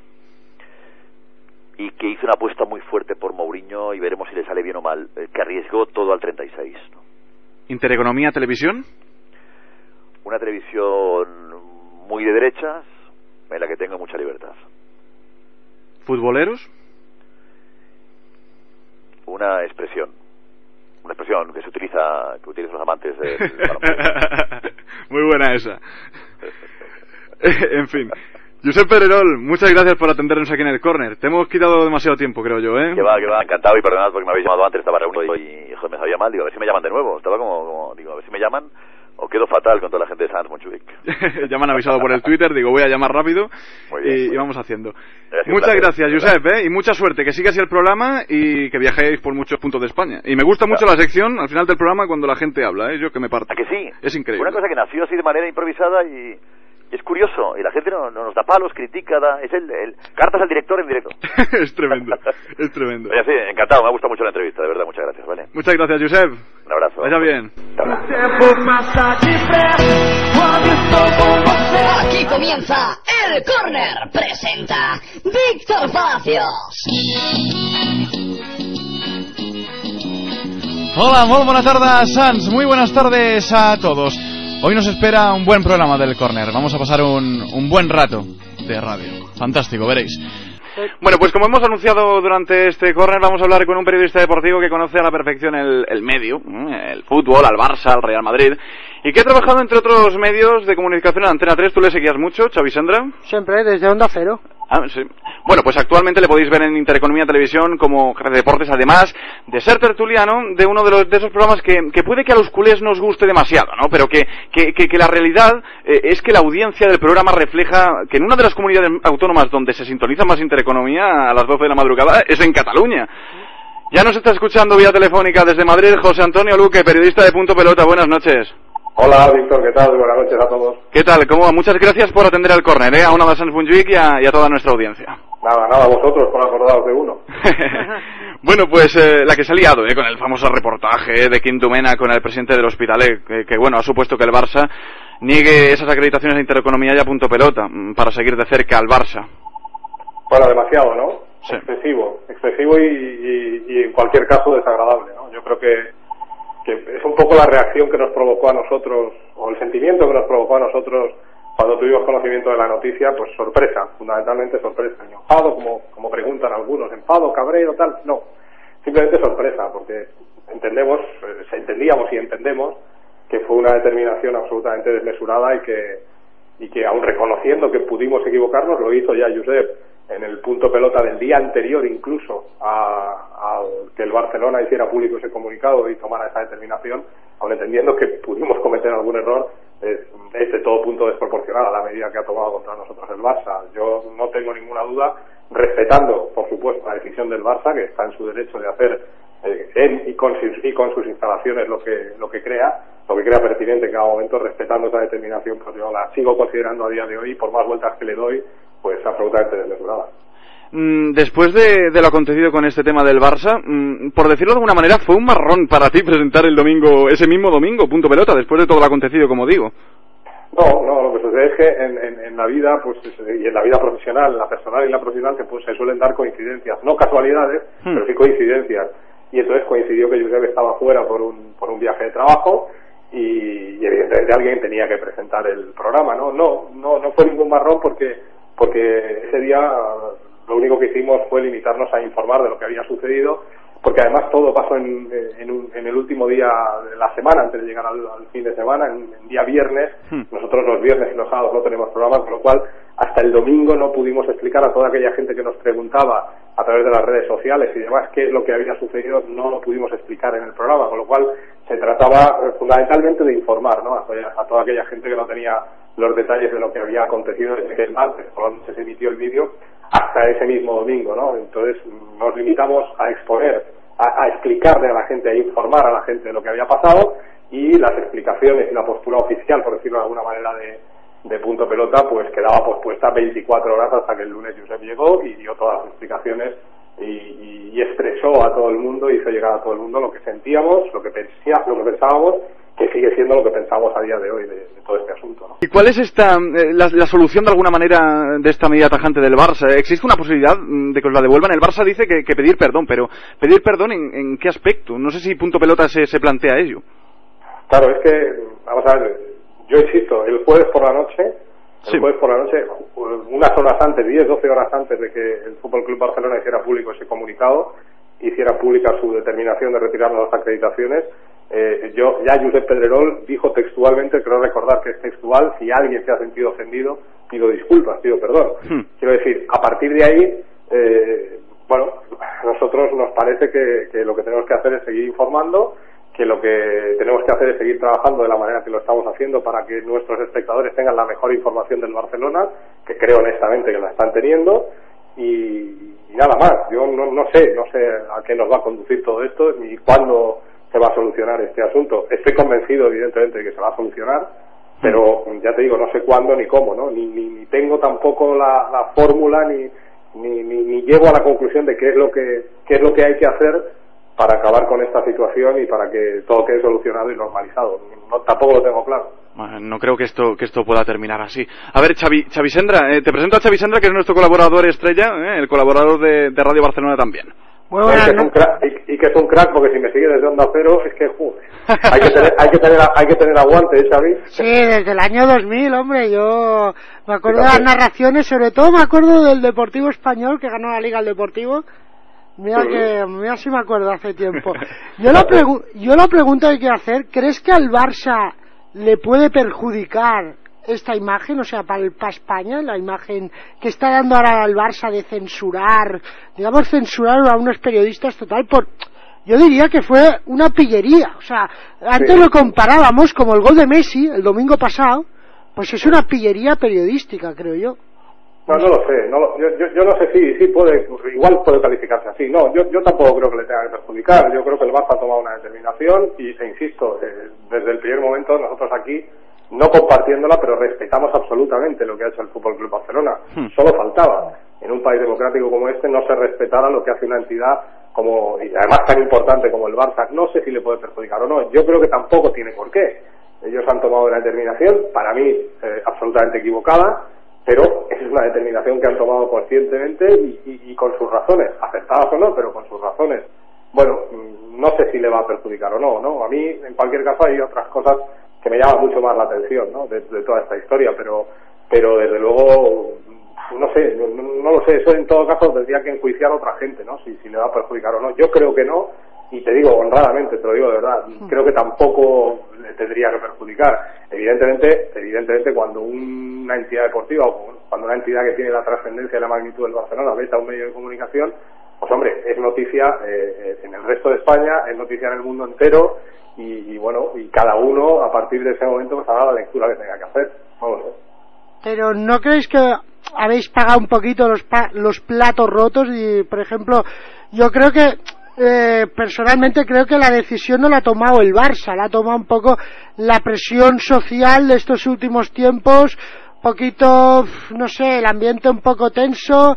y que hizo una apuesta muy fuerte por Mourinho, y veremos si le sale bien o mal, que arriesgó todo al 36, ¿no? Intereconomía Televisión. Una televisión muy de derechas, en la que tengo mucha libertad. Futboleros. Una expresión que utilizan los amantes del baloncesto. Muy buena esa. En fin, Josep Pedrerol, muchas gracias por atendernos aquí en el córner. Te hemos quitado demasiado tiempo, creo yo, ¿eh? Que va, encantado, y perdonad porque me habéis llamado antes, estaba reunido y joder, me sabía mal, digo, a ver si me llaman de nuevo, estaba como digo, a ver si me llaman o quedo fatal con toda la gente de Sanz Montjuic. Ya me han avisado por el Twitter, digo, voy a llamar rápido y vamos haciendo. Muchas gracias, Josep, y mucha suerte, que siga así el programa y que viajéis por muchos puntos de España. Y me gusta mucho la sección al final del programa cuando la gente habla, yo que me parto. ¿A que sí? Es increíble. Una cosa que nació así de manera improvisada y es curioso, y la gente no nos da palos, critica, es el cartas al director en directo. Es tremendo, es tremendo. Oye, sí, encantado, me ha gustado mucho la entrevista, de verdad, muchas gracias, ¿vale? Muchas gracias, Josep. Un abrazo. Vaya bien. Aquí comienza El Córner, presenta Víctor Palacios. Hola, muy buenas tardes, Sans. Muy buenas tardes a todos. Hoy nos espera un buen programa del Córner. Vamos a pasar un buen rato de radio. Fantástico, veréis. Bueno, pues como hemos anunciado durante este Córner, vamos a hablar con un periodista deportivo que conoce a la perfección el medio, el fútbol, al Barça, al Real Madrid, y que ha trabajado entre otros medios de comunicación en Antena 3. ¿Tú le seguías mucho, Xavi Sendra? Siempre, desde Onda Cero. Ah, sí. Bueno, pues actualmente le podéis ver en Intereconomía Televisión como jefe de deportes, además de ser tertuliano de uno de esos programas que puede que a los culés nos guste demasiado, ¿no? Pero que la realidad es que la audiencia del programa refleja que en una de las comunidades autónomas donde se sintoniza más Intereconomía a las 12 de la madrugada es en Cataluña. Ya nos está escuchando vía telefónica desde Madrid José Antonio Luque, periodista de Punto Pelota. Buenas noches. Hola, Víctor, ¿qué tal? Buenas noches a todos. ¿Qué tal? ¿Cómo va? Muchas gracias por atender al córner, a una de Sans Montjuic y a toda nuestra audiencia. Nada, vosotros por acordaros de uno. Bueno, pues la que se ha liado, con el famoso reportaje de Quim Domènech con el presidente del Hospitalet, que bueno, ha supuesto que el Barça niegue esas acreditaciones de Intereconomía y a Punto Pelota para seguir de cerca al Barça. Bueno, demasiado, ¿no? Sí. Excesivo y en cualquier caso desagradable, ¿no? Yo creo que es un poco la reacción que nos provocó a nosotros, o el sentimiento que nos provocó a nosotros cuando tuvimos conocimiento de la noticia, pues sorpresa, fundamentalmente sorpresa. Y enfado, como preguntan algunos, enfado, cabrero, tal, no, simplemente sorpresa, porque entendíamos y entendemos que fue una determinación absolutamente desmesurada y que aun reconociendo que pudimos equivocarnos, lo hizo ya Josep en el Punto Pelota del día anterior incluso a que el Barcelona hiciera público ese comunicado y tomara esa determinación, aun entendiendo que pudimos cometer algún error, es de todo punto desproporcionada la medida que ha tomado contra nosotros el Barça. Yo no tengo ninguna duda, respetando por supuesto la decisión del Barça, que está en su derecho de hacer él y con sus instalaciones lo que crea pertinente en cada momento, respetando esa determinación, pues yo la sigo considerando a día de hoy, por más vueltas que le doy, pues absolutamente desmesurada. Después de lo acontecido con este tema del Barça, por decirlo de alguna manera, fue un marrón para ti presentar ese mismo domingo, Punto Pelota, después de todo lo acontecido, como digo. No, lo que sucede es que en la vida, pues, y en la vida profesional, la personal y la profesional, que pues se suelen dar coincidencias, no casualidades, pero sí coincidencias. Y entonces coincidió que Josep estaba fuera por un viaje de trabajo y evidentemente alguien tenía que presentar el programa, ¿no? No fue ningún marrón porque ese día lo único que hicimos fue limitarnos a informar de lo que había sucedido, porque además todo pasó en el último día de la semana, antes de llegar al fin de semana, en día viernes. Nosotros los viernes y los sábados no tenemos programa, con lo cual hasta el domingo no pudimos explicar a toda aquella gente que nos preguntaba a través de las redes sociales y demás qué es lo que había sucedido, no lo pudimos explicar en el programa, con lo cual se trataba fundamentalmente de informar, ¿no?, a toda aquella gente que no tenía los detalles de lo que había acontecido desde que el martes por la noche se emitió el vídeo hasta ese mismo domingo, ¿no? Entonces nos limitamos a exponer, a explicarle a la gente, a informar a la gente de lo que había pasado, y las explicaciones y la postura oficial, por decirlo de alguna manera, de Punto Pelota, pues quedaba pospuesta 24 horas hasta que el lunes Josep llegó y dio todas las explicaciones y expresó a todo el mundo, hizo llegar a todo el mundo lo que sentíamos, lo que pensábamos, que sigue siendo lo que pensamos a día de hoy de todo este asunto, ¿no? ¿Y cuál es la solución de alguna manera de esta medida tajante del Barça? ¿Existe una posibilidad de que os la devuelvan? El Barça dice que pedir perdón, pero ¿pedir perdón en qué aspecto? No sé si Punto Pelota se plantea ello. Claro, es que, vamos a ver, yo insisto, el jueves por la noche, unas horas antes, 10-12 horas antes de que el Fútbol Club Barcelona hiciera público ese comunicado, hiciera pública su determinación de retirarnos las acreditaciones, Josep Pedrerol dijo textualmente, creo recordar que es textual, si alguien se ha sentido ofendido, pido disculpas, pido perdón. Quiero decir, a partir de ahí, nosotros nos parece que lo que tenemos que hacer es seguir informando, que lo que tenemos que hacer es seguir trabajando de la manera que lo estamos haciendo para que nuestros espectadores tengan la mejor información del Barcelona, que creo honestamente que la están teniendo, y nada más. Yo no sé a qué nos va a conducir todo esto ni cuándo se va a solucionar este asunto. Estoy convencido, evidentemente, de que se va a solucionar, pero ya te digo, no sé cuándo ni cómo, ¿no? Ni tengo tampoco la fórmula ni llego a la conclusión de qué es lo que hay que hacer para acabar con esta situación y para que todo quede solucionado y normalizado. Tampoco lo tengo claro. No creo que esto pueda terminar así. A ver, Xavi Sendra, te presento a Xavi Sendra, que es nuestro colaborador estrella, el colaborador de Radio Barcelona también. Bueno, que es un crack, porque si me sigue desde Onda Cero es que joder. Hay que tener aguante, Xavi. Sí, desde el año 2000, hombre. Yo me acuerdo de las narraciones, sobre todo me acuerdo del Deportivo Español, que ganó la Liga el Deportivo. Mira si me acuerdo hace tiempo. Yo la pregunta que quiero hacer, ¿crees que al Barça le puede perjudicar esta imagen, o sea, para España, la imagen que está dando ahora al Barça de censurar a unos periodistas total yo diría que fue una pillería? O sea, antes lo comparábamos como el gol de Messi el domingo pasado, pues es una pillería periodística, creo yo. No lo sé, yo no sé si igual puede calificarse así. No, yo tampoco creo que le tenga que perjudicar. Yo creo que el Barça ha tomado una determinación e insisto, desde el primer momento nosotros aquí, no compartiéndola, pero respetamos absolutamente lo que ha hecho el Fútbol Club Barcelona. Solo faltaba, en un país democrático como este, no se respetara lo que hace una entidad y además tan importante como el Barça. No sé si le puede perjudicar o no. Yo creo que tampoco tiene por qué. Ellos han tomado una determinación, para mí absolutamente equivocada, pero es una determinación que han tomado conscientemente y con sus razones, acertadas o no, pero con sus razones. Bueno, no sé si le va a perjudicar o no. A mí, en cualquier caso, hay otras cosas que me llaman mucho más la atención, ¿no?, de toda esta historia, pero desde luego, no sé, no lo sé. Eso en todo caso tendría que enjuiciar a otra gente, ¿no?, si le va a perjudicar o no. Yo creo que no, y te digo honradamente, te lo digo de verdad, creo que tampoco le tendría que perjudicar. Evidentemente cuando una entidad deportiva o cuando una entidad que tiene la trascendencia y la magnitud del Barcelona veta un medio de comunicación, pues hombre, es noticia en el resto de España, es noticia en el mundo entero, y cada uno a partir de ese momento pues hará la lectura que tenga que hacer. Vamos a ver. Pero ¿no creéis que habéis pagado un poquito los platos rotos? Y por ejemplo, yo creo que personalmente creo que la decisión no la ha tomado el Barça, la ha tomado un poco la presión social de estos últimos tiempos, poquito, no sé, el ambiente un poco tenso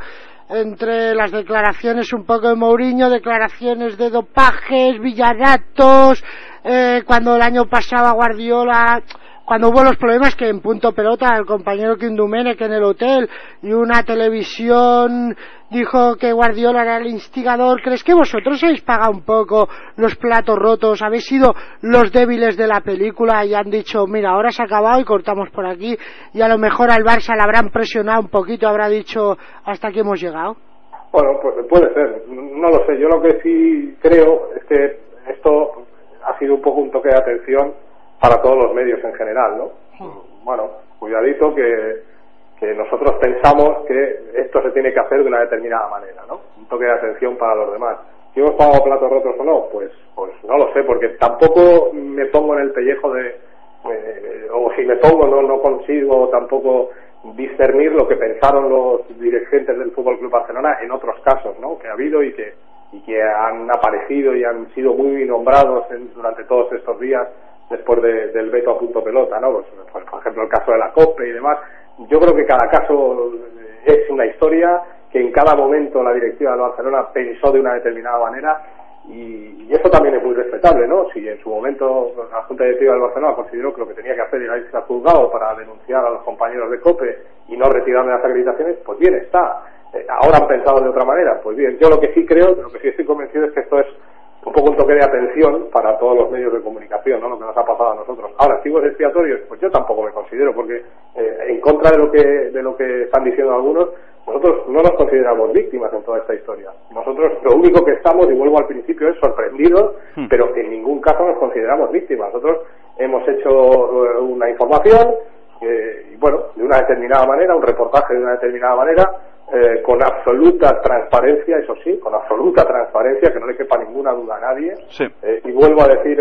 entre las declaraciones un poco de Mourinho, declaraciones de dopajes, villaratos, cuando el año pasado Guardiola, cuando hubo los problemas que en Punto Pelota el compañero Quim Domènech en el hotel y una televisión dijo que Guardiola era el instigador. ¿Crees que vosotros habéis pagado un poco los platos rotos? ¿Habéis sido los débiles de la película y han dicho, mira, ahora se ha acabado y cortamos por aquí? Y a lo mejor al Barça le habrán presionado un poquito, habrá dicho, hasta aquí hemos llegado. Bueno, pues puede ser, no lo sé. Yo lo que sí creo es que esto ha sido un poco un toque de atención para todos los medios en general, ¿no? Bueno, cuidadito que nosotros pensamos que esto se tiene que hacer de una determinada manera, ¿no? Un toque de atención para los demás. Si hemos pagado platos rotos o no, pues no lo sé, porque tampoco me pongo en el pellejo o si me pongo no consigo tampoco discernir lo que pensaron los dirigentes del Fútbol Club Barcelona en otros casos, ¿no? Que ha habido y que han aparecido y han sido muy nombrados durante todos estos días después del veto a punto pelota, ¿no? Pues, por ejemplo, el caso de la COPE y demás. Yo creo que cada caso es una historia, que en cada momento la directiva de Barcelona pensó de una determinada manera, y eso también es muy respetable, ¿no? Si en su momento la Junta Directiva del Barcelona consideró que lo que tenía que hacer era irse al juzgado para denunciar a los compañeros de COPE y no retirarle las acreditaciones, pues bien está. Ahora han pensado de otra manera, pues bien. Yo lo que sí creo, de lo que sí estoy convencido es que esto es un poco un toque de atención para todos los medios de comunicación, ¿no? Lo que nos ha pasado a nosotros. Ahora, chivos expiatorios, pues yo tampoco me considero, porque en contra de lo que están diciendo algunos, nosotros no nos consideramos víctimas en toda esta historia. Nosotros lo único que estamos, y vuelvo al principio, es sorprendidos, pero en ningún caso nos consideramos víctimas. Nosotros hemos hecho una información, y bueno, de una determinada manera, un reportaje de una determinada manera, con absoluta transparencia, eso sí, con absoluta transparencia, que no le quepa ninguna duda a nadie. Sí. Y vuelvo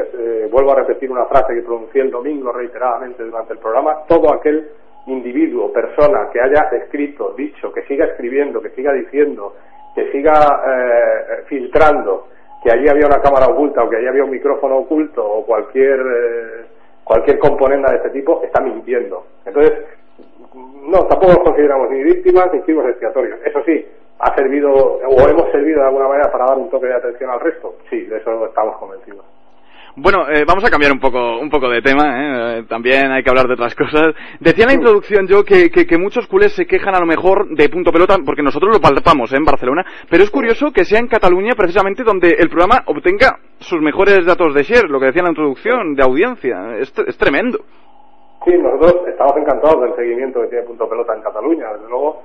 a repetir una frase que pronuncié el domingo reiteradamente durante el programa: todo aquel individuo, persona que haya escrito, dicho, que siga escribiendo, que siga diciendo, que siga filtrando que allí había una cámara oculta o que allí había un micrófono oculto o cualquier componenda de este tipo, está mintiendo. Entonces, no, tampoco nos consideramos ni víctimas ni chivos expiatorios. Eso sí, ha servido o hemos servido de alguna manera para dar un toque de atención al resto. Sí, de eso estamos convencidos. Bueno, vamos a cambiar un poco de tema, también hay que hablar de otras cosas. Decía en la introducción yo que muchos culés se quejan a lo mejor de punto pelota, porque nosotros lo palpamos en Barcelona, pero es curioso que sea en Cataluña precisamente donde el programa obtenga sus mejores datos de share, lo que decía en la introducción, de audiencia. Es tremendo. Sí, nosotros estamos encantados del seguimiento que tiene punto pelota en Cataluña. Desde luego,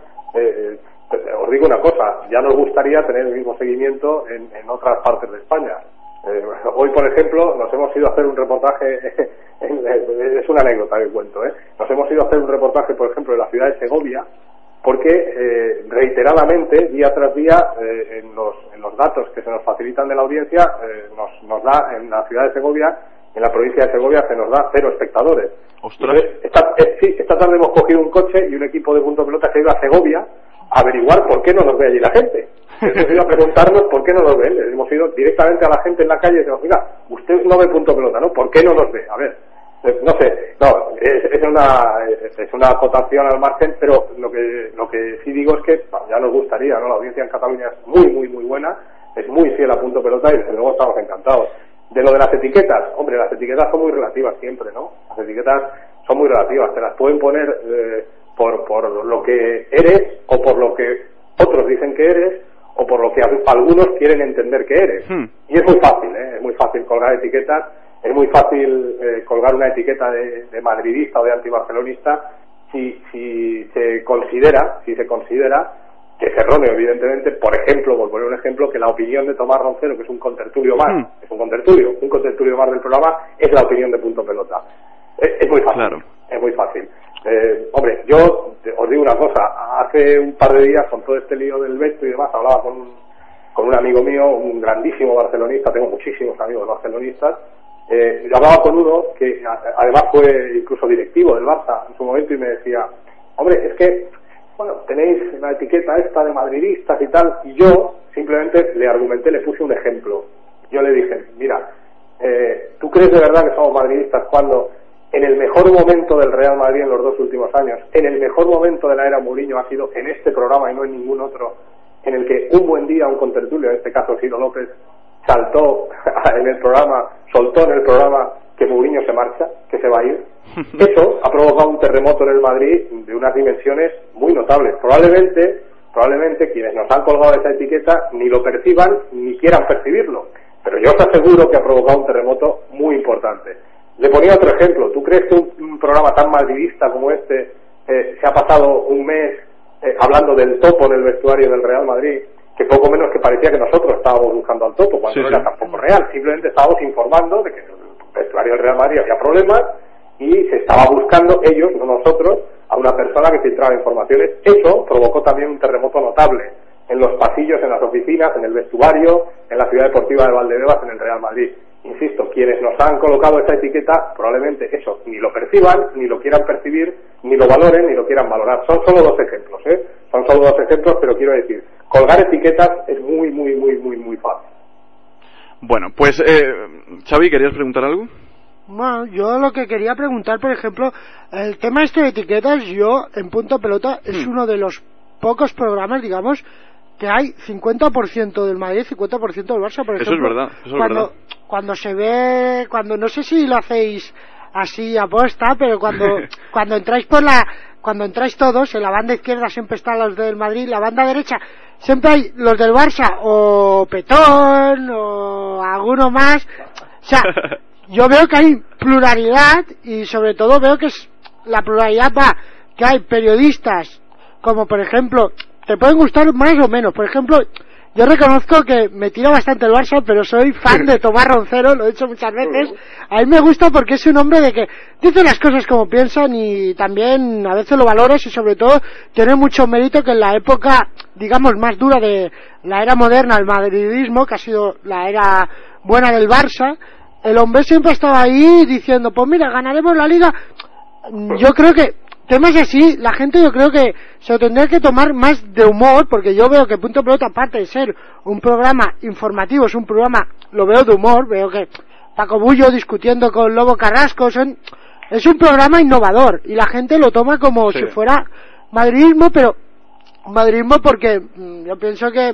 os digo una cosa, ya nos gustaría tener el mismo seguimiento en otras partes de España. Hoy, por ejemplo, nos hemos ido a hacer un reportaje, es una anécdota que cuento, nos hemos ido a hacer un reportaje, por ejemplo, en la ciudad de Segovia, porque reiteradamente, día tras día, en los datos que se nos facilitan de la audiencia, nos da en la ciudad de Segovia, en la provincia de Segovia, se nos da 0 espectadores. ¡Ostras! Esta tarde hemos cogido un coche y un equipo de punto pelota se ha ido a Segovia a averiguar por qué no nos ve allí la gente. Hemos ido a preguntarnos por qué no nos ven. Hemos ido directamente a la gente en la calle y decimos: mira, usted no ve punto pelota, ¿no? ¿Por qué no nos ve? A ver, no sé, no, es una acotación al margen, pero lo que sí digo es que ya nos gustaría, ¿no? La audiencia en Cataluña es muy, muy, muy buena, es muy fiel a punto pelota y desde luego estamos encantados. De lo de las etiquetas, hombre, las etiquetas son muy relativas siempre, ¿no? Las etiquetas son muy relativas, te las pueden poner por lo que eres, o por lo que otros dicen que eres, o por lo que algunos quieren entender que eres. Y es muy fácil, es muy fácil colgar etiquetas, es muy fácil colgar una etiqueta de madridista o de antibarcelonista si se considera que es erróneo, evidentemente. Por ejemplo, por poner un ejemplo, que la opinión de Tomás Roncero, que es un contertulio más, es un contertulio más del programa, es la opinión de punto pelota. Es muy fácil, claro. Es muy fácil. Hombre, yo os digo una cosa, hace un par de días, con todo este lío del veto y demás, hablaba con un amigo mío, un grandísimo barcelonista, tengo muchísimos amigos barcelonistas, yo hablaba con uno que además fue incluso directivo del Barça en su momento, y me decía: hombre, es que, bueno, tenéis la etiqueta esta de madridistas y tal, y yo simplemente le argumenté, le puse un ejemplo. Yo le dije: mira, ¿tú crees de verdad que somos madridistas cuando en el mejor momento del Real Madrid en los 2 últimos años, en el mejor momento de la era Mourinho, ha sido en este programa y no en ningún otro, en el que un buen día un contertulio, en este caso Ciro López, soltó en el programa que Mourinho se marcha, que se va a ir? Eso ha provocado un terremoto en el Madrid de unas dimensiones muy notables. Probablemente quienes nos han colgado esa etiqueta ni lo perciban ni quieran percibirlo, pero yo os aseguro que ha provocado un terremoto muy importante. Le ponía otro ejemplo. ¿Tú crees que un programa tan madridista como este se ha pasado un mes hablando del topo en el vestuario del Real Madrid, que poco menos que parecía que nosotros estábamos buscando al topo, cuando no era tampoco real. Simplemente estábamos informando de que en el vestuario del Real Madrid había problemas y se estaba buscando ellos, no nosotros, a una persona que filtraba informaciones. Eso provocó también un terremoto notable en los pasillos, en las oficinas, en el vestuario, en la ciudad deportiva de Valdebebas, en el Real Madrid. Insisto, quienes nos han colocado esa etiqueta probablemente eso ni lo perciban, ni lo quieran percibir, ni lo valoren, ni lo quieran valorar. Son solo dos ejemplos, son solo dos ejemplos, pero quiero decir, colgar etiquetas es muy, muy, muy, muy, muy fácil. Bueno, pues Xavi, ¿querías preguntar algo? Bueno, yo lo que quería preguntar, por ejemplo, el tema este de etiquetas, yo en Punto Pelota es uno de los pocos programas, digamos, que hay 50% del Madrid, 50% del Barça, por ejemplo. Eso es verdad, eso es verdad. Cuando se ve, cuando no sé si lo hacéis así a posta, pero cuando entráis cuando entráis todos, en la banda izquierda siempre están los del Madrid, la banda derecha siempre hay los del Barça, o Petón, o alguno más. O sea, yo veo que hay pluralidad y sobre todo veo que la pluralidad va, que hay periodistas, como por ejemplo, te pueden gustar más o menos, por ejemplo, yo reconozco que me tira bastante el Barça, pero soy fan de Tomás Roncero, lo he dicho muchas veces. A mí me gusta porque es un hombre de que dice las cosas como piensan y también a veces lo valoras y sobre todo tiene mucho mérito que en la época, digamos, más dura de la era moderna, el madridismo, que ha sido la era buena del Barça, el hombre siempre estaba ahí diciendo, pues mira, ganaremos la Liga. Yo creo que temas así, la gente yo creo que se lo tendría que tomar más de humor, porque yo veo que Punto Pelota, aparte de ser un programa informativo, es un programa, lo veo de humor, veo que Paco Bullo discutiendo con Lobo Carrasco, es un programa innovador, y la gente lo toma como si fuera madridismo, pero madridismo porque yo pienso que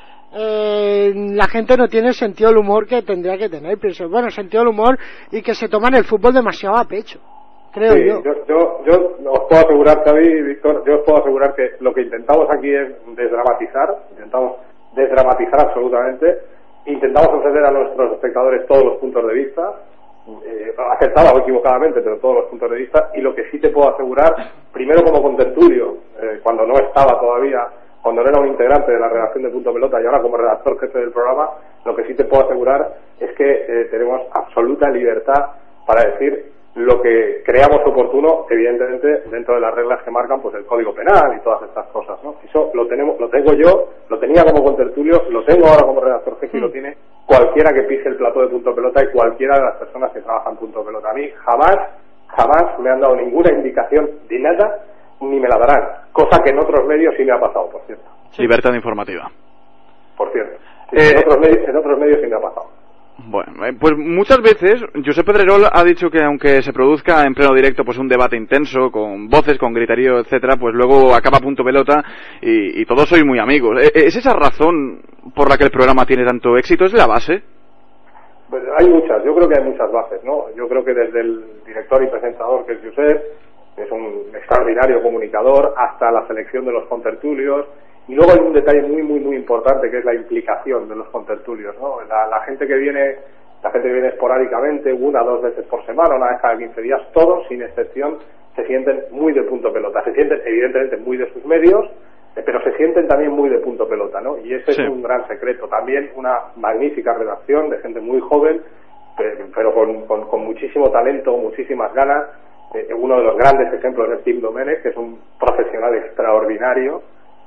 la gente no tiene sentido del humor que tendría que tener, pienso, bueno, sentido del humor y que se toman el fútbol demasiado a pecho. Creo yo os puedo asegurar, Xavi y Víctor, yo os puedo asegurar que lo que intentamos aquí es intentamos desdramatizar absolutamente, intentamos ofrecer a nuestros espectadores todos los puntos de vista, acertada o equivocadamente, pero todos los puntos de vista, y lo que sí te puedo asegurar, primero como contertulio, cuando no estaba todavía, cuando no era un integrante de la redacción de Punto Pelota y ahora como redactor jefe del programa, lo que sí te puedo asegurar es que tenemos absoluta libertad para decir lo que creamos oportuno, evidentemente dentro de las reglas que marcan pues el Código Penal y todas estas cosas, ¿no? Eso lo tengo yo, lo tenía como contertulio, lo tengo ahora como redactor jefe y lo tiene cualquiera que pise el plató de Punto Pelota y cualquiera de las personas que trabajan en Punto Pelota. A mí jamás me han dado ninguna indicación de nada, ni me la darán, cosa que en otros medios sí me ha pasado, por cierto. Libertad informativa. Por cierto. En otros medios sí me ha pasado. Bueno, pues muchas veces Josep Pedrerol ha dicho que aunque se produzca en pleno directo pues un debate intenso, con voces, con griterío, etcétera, pues luego acaba Punto Pelota y todos sois muy amigos. ¿Es esa razón por la que el programa tiene tanto éxito? ¿Es la base? Pues hay muchas, yo creo que hay muchas bases, ¿no? Yo creo que desde el director y presentador, que es Josep, que es un extraordinario comunicador, hasta la selección de los contertulios. Y luego hay un detalle muy, muy, muy importante, que es la implicación de los contertulios, ¿no? La gente que viene esporádicamente, 1 o 2 veces por semana, una vez cada 15 días, todos, sin excepción, se sienten muy de Punto Pelota. Se sienten, evidentemente, muy de sus medios, pero se sienten también muy de Punto Pelota, ¿no? Y ese es un gran secreto. También una magnífica redacción de gente muy joven, pero con muchísimo talento, muchísimas ganas. Uno de los grandes ejemplos es Tim Domenech, que es un profesional extraordinario,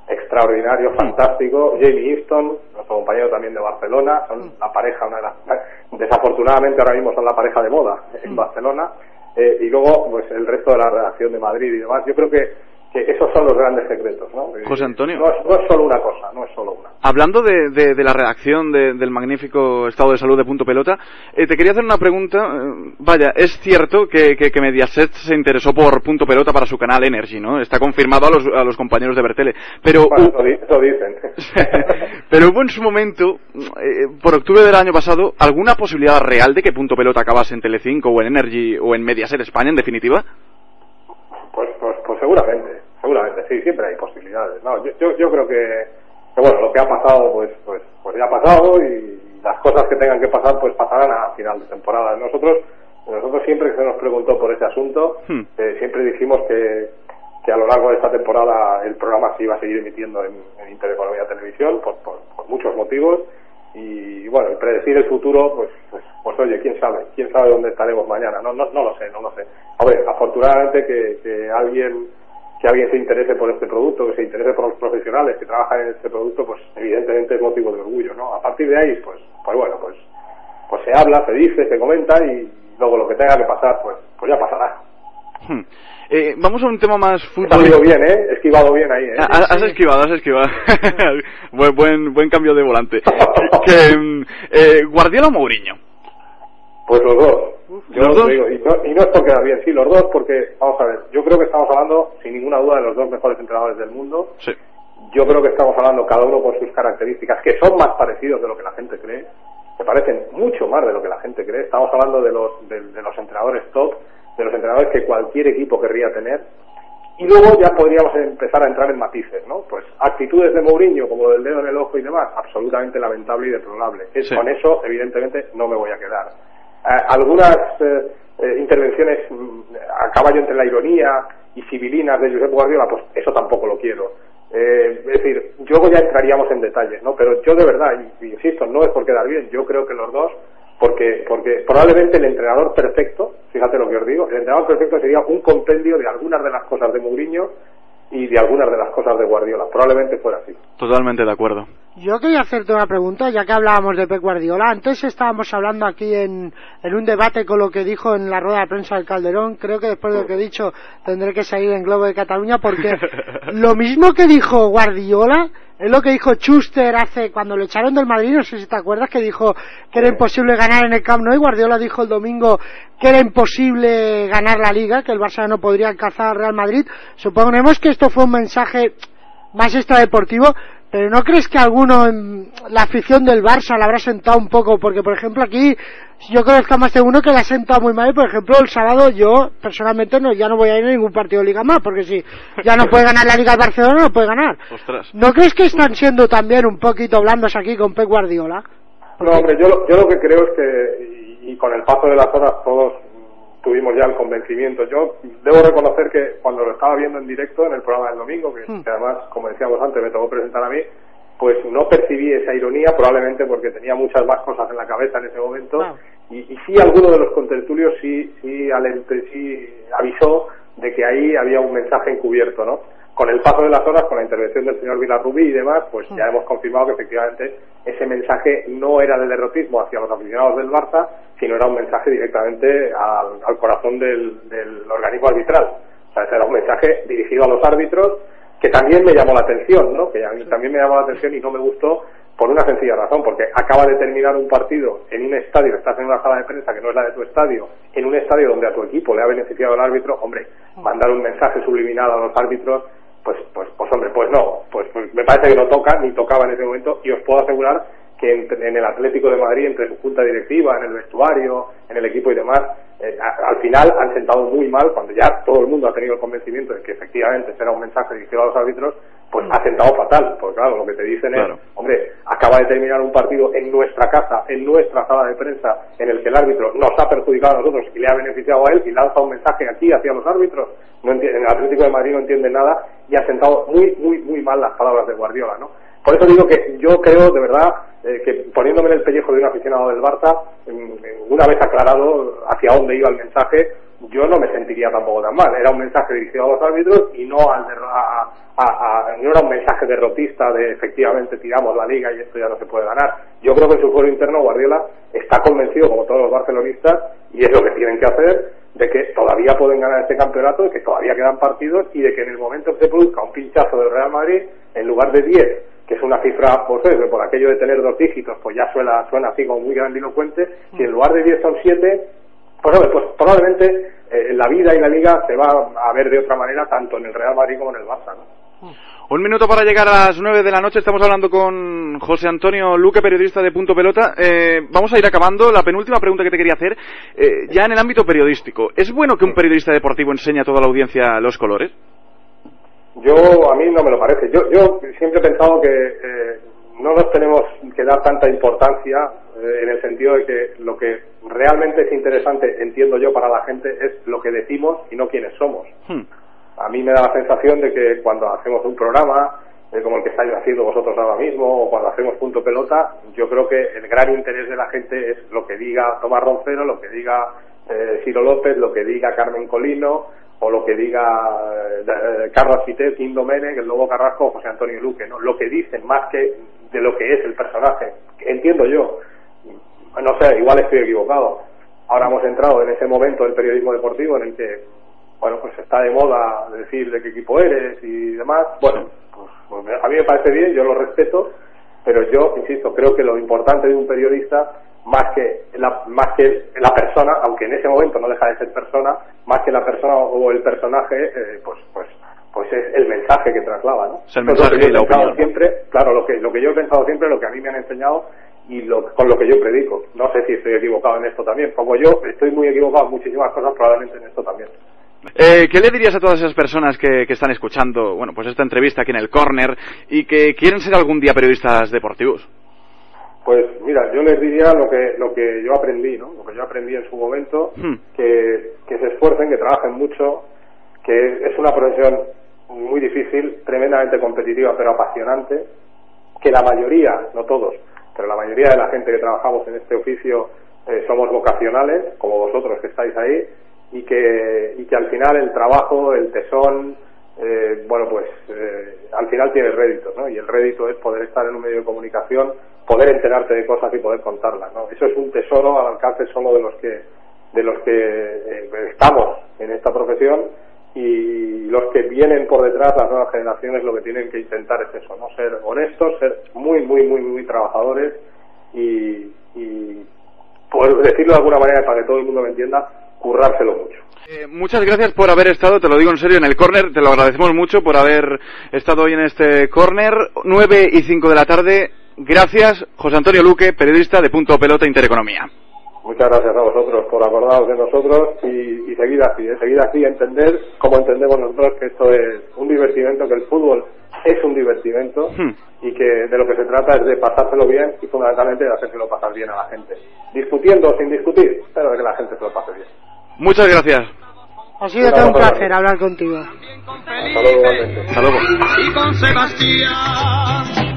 fantástico. Jamie Easton, nuestro compañero también de Barcelona, son la pareja, desafortunadamente ahora mismo son la pareja de moda en Barcelona, y luego pues el resto de la redacción de Madrid y demás. Yo creo que esos son los grandes secretos, ¿no? José Antonio, no es solo una cosa, no es solo una. Hablando de la redacción del magnífico estado de salud de Punto Pelota, te quería hacer una pregunta. Vaya, es cierto que Mediaset se interesó por Punto Pelota para su canal Energy, ¿no? Está confirmado a los compañeros de Bertele. Pero bueno, eso dicen. Pero hubo en su momento, por octubre del año pasado, ¿alguna posibilidad real de que Punto Pelota acabase en Telecinco o en Energy o en Mediaset España, en definitiva? Pues seguramente, sí, siempre hay posibilidades. No, yo creo que bueno, lo que ha pasado pues ya ha pasado, y las cosas que tengan que pasar pues pasarán a final de temporada. Nosotros siempre que se nos preguntó por ese asunto, siempre dijimos que a lo largo de esta temporada el programa se iba a seguir emitiendo en Intereconomía Televisión por muchos motivos, y bueno, predecir el futuro, pues oye, quién sabe dónde estaremos mañana. No lo sé. Hombre, afortunadamente que alguien se interese por este producto, que se interese por los profesionales que trabajan en este producto, pues evidentemente es motivo de orgullo, ¿no? A partir de ahí, pues se habla, se dice, se comenta, y luego lo que tenga que pasar, pues ya pasará. Vamos a un tema más fútbol. He salido bien, he esquivado bien ahí. Has esquivado. buen cambio de volante. ¿Guardiola o Mourinho? Pues los dos. ¿Los dos? Digo, y no esto queda bien, sí, los dos, porque, vamos a ver, yo creo que estamos hablando, sin ninguna duda, de los dos mejores entrenadores del mundo. Sí. Yo creo que estamos hablando, cada uno con sus características, que son más parecidos de lo que la gente cree, que parecen mucho más de lo que la gente cree. Estamos hablando de los entrenadores top, de los entrenadores que cualquier equipo querría tener. Y luego ya podríamos empezar a entrar en matices, ¿no? Pues actitudes de Mourinho, como lo del dedo en el ojo y demás, absolutamente lamentable y deplorable. Sí. Con eso, evidentemente, no me voy a quedar. Algunas intervenciones a caballo entre la ironía y civilinas de Josep Guardiola, pues eso tampoco lo quiero. Es decir, luego ya entraríamos en detalles, ¿no? Pero yo de verdad, y insisto, no es por quedar bien, yo creo que los dos, porque probablemente el entrenador perfecto, fíjate lo que os digo, el entrenador perfecto sería un compendio de algunas de las cosas de Mourinho y de algunas de las cosas de Guardiola. Probablemente fuera así. Totalmente de acuerdo. Yo quería hacerte una pregunta, ya que hablábamos de Pep Guardiola. Antes estábamos hablando aquí en un debate con lo que dijo en la rueda de prensa del Calderón. Creo que después de lo que he dicho tendré que salir en Globo de Cataluña, porque lo mismo que dijo Guardiola es lo que dijo Schuster cuando lo echaron del Madrid. No sé si te acuerdas, que dijo que era imposible ganar en el Camp Nou, y Guardiola dijo el domingo que era imposible ganar la Liga, que el Barça no podría alcanzar al Real Madrid. Suponemos que esto fue un mensaje más extradeportivo, pero ¿no crees que alguno en la afición del Barça le habrá sentado un poco? Porque, por ejemplo, aquí yo creo que está más de uno que le ha sentado muy mal. Por ejemplo, el sábado yo, personalmente, ya no voy a ir a ningún partido de Liga más, porque si ya no puede ganar la Liga de Barcelona, no puede ganar. Ostras. ¿No crees que están siendo también un poquito blandos aquí con Pep Guardiola? Porque... No, hombre, yo lo que creo es que, y con el paso de las horas todos tuvimos ya el convencimiento. Yo debo reconocer que cuando lo estaba viendo en directo en el programa del domingo, que además, como decíamos antes, me tocó presentar a mí, pues no percibí esa ironía, probablemente porque tenía muchas más cosas en la cabeza en ese momento. Wow. Y sí, alguno de los contertulios sí avisó de que ahí había un mensaje encubierto, ¿no? Con el paso de las horas, con la intervención del señor Vilarrubí y demás, pues ya hemos confirmado que efectivamente ese mensaje no era de derrotismo hacia los aficionados del Barça, sino era un mensaje directamente al corazón del organismo arbitral. O sea, ese era un mensaje dirigido a los árbitros, que también me llamó la atención, ¿no? Que a mí también me llamó la atención y no me gustó por una sencilla razón, porque acaba de terminar un partido en un estadio, estás en una sala de prensa que no es la de tu estadio, en un estadio donde a tu equipo le ha beneficiado el árbitro. Hombre, mandar un mensaje subliminal a los árbitros, hombre, pues no, pues me parece que no toca, ni tocaba en ese momento, y os puedo asegurar que en el Atlético de Madrid, entre su junta directiva, en el vestuario, en el equipo y demás, al final han sentado muy mal, cuando ya todo el mundo ha tenido el convencimiento de que efectivamente será un mensaje dirigido a los árbitros, pues ha sentado fatal, porque claro, lo que te dicen es, hombre, acaba de terminar un partido en nuestra casa, en nuestra sala de prensa, en el que el árbitro nos ha perjudicado a nosotros y le ha beneficiado a él, y lanza un mensaje aquí hacia los árbitros. No entiende, en el Atlético de Madrid no entiende nada, y ha sentado muy mal las palabras de Guardiola, ¿no? Por eso digo que yo creo, de verdad, que poniéndome en el pellejo de un aficionado del Barça, una vez aclarado hacia dónde iba el mensaje, yo no me sentiría tampoco tan mal. Era un mensaje dirigido a los árbitros y no no era un mensaje derrotista de efectivamente tiramos la Liga y esto ya no se puede ganar. Yo creo que en su foro interno Guardiola está convencido, como todos los barcelonistas, y es lo que tienen que hacer, de que todavía pueden ganar este campeonato, de que todavía quedan partidos, y de que en el momento que se produzca un pinchazo del Real Madrid, en lugar de 10, que es una cifra, pues por aquello de tener 2 dígitos, pues ya suena así como muy grandilocuente, si en lugar de 10 son 7, pues probablemente la vida y la Liga se va a ver de otra manera, tanto en el Real Madrid como en el Barça, ¿no? Un minuto para llegar a las 9 de la noche. Estamos hablando con José Antonio Luque, periodista de Punto Pelota. Vamos a ir acabando. La penúltima pregunta que te quería hacer, ya en el ámbito periodístico. ¿Es bueno que un periodista deportivo enseñe a toda la audiencia los colores? A mí no me lo parece. Yo siempre he pensado que no nos tenemos que dar tanta importancia, en el sentido de que lo que realmente es interesante, entiendo yo, para la gente es lo que decimos y no quiénes somos. a mí me da la sensación de que cuando hacemos un programa como el que estáis haciendo vosotros ahora mismo, o cuando hacemos Punto Pelota, yo creo que el gran interés de la gente es lo que diga Tomás Roncero, lo que diga Ciro López, lo que diga Carmen Colino, o lo que diga Carlos Fité, Kim Domenech, el Lobo Carrasco o José Antonio Luque, ¿no? Lo que dicen más que de lo que es el personaje. Entiendo yo, no sé, igual estoy equivocado. Ahora hemos entrado en ese momento del periodismo deportivo en el que, bueno, pues está de moda decir de qué equipo eres y demás. Bueno, pues a mí me parece bien, yo lo respeto, pero yo, insisto, creo que lo importante de un periodista, más que la persona, aunque en ese momento no deja de ser persona, más que la persona o el personaje, pues es el mensaje que traslada, ¿no? Es el mensaje y la opinión. Siempre, claro, lo que yo he pensado siempre, lo que a mí me han enseñado y con lo que yo predico. No sé si estoy equivocado en esto también. Como yo estoy muy equivocado en muchísimas cosas, probablemente en esto también. ¿Qué le dirías a todas esas personas que están escuchando, bueno, pues esta entrevista aquí en el Córner y que quieren ser algún día periodistas deportivos? Pues mira, yo les diría lo que yo aprendí, ¿no? Lo que yo aprendí en su momento, que se esfuercen, que trabajen mucho, que es una profesión muy difícil, tremendamente competitiva, pero apasionante, que la mayoría, no todos, pero la mayoría de la gente que trabajamos en este oficio somos vocacionales, como vosotros que estáis ahí, y que al final el trabajo, el tesón, al final tiene réditos, ¿no? Y el rédito es poder estar en un medio de comunicación, poder enterarte de cosas y poder contarlas, ¿no? Eso es un tesoro al alcance solo de los que estamos en esta profesión, y los que vienen por detrás, las nuevas generaciones, lo que tienen que intentar es eso, ¿no? Ser honestos, ser muy, muy, muy, muy trabajadores y por decirlo de alguna manera para que todo el mundo me entienda, currárselo mucho. Muchas gracias por haber estado, te lo digo en serio, en el Córner, te lo agradecemos mucho por haber estado hoy en este Córner, 9:05 de la tarde. Gracias, José Antonio Luque, periodista de Punto Pelota Intereconomía. Muchas gracias a vosotros por acordaros de nosotros y seguir así, entender como entendemos nosotros que esto es un divertimento, que el fútbol es un divertimento y que de lo que se trata es de pasárselo bien y fundamentalmente de hacérselo pasar bien a la gente. Discutiendo o sin discutir, pero de que la gente se lo pase bien. Muchas gracias. Ha sido todo un placer hablar contigo. Hasta luego, igualmente. Hasta luego. Y con Sebastián.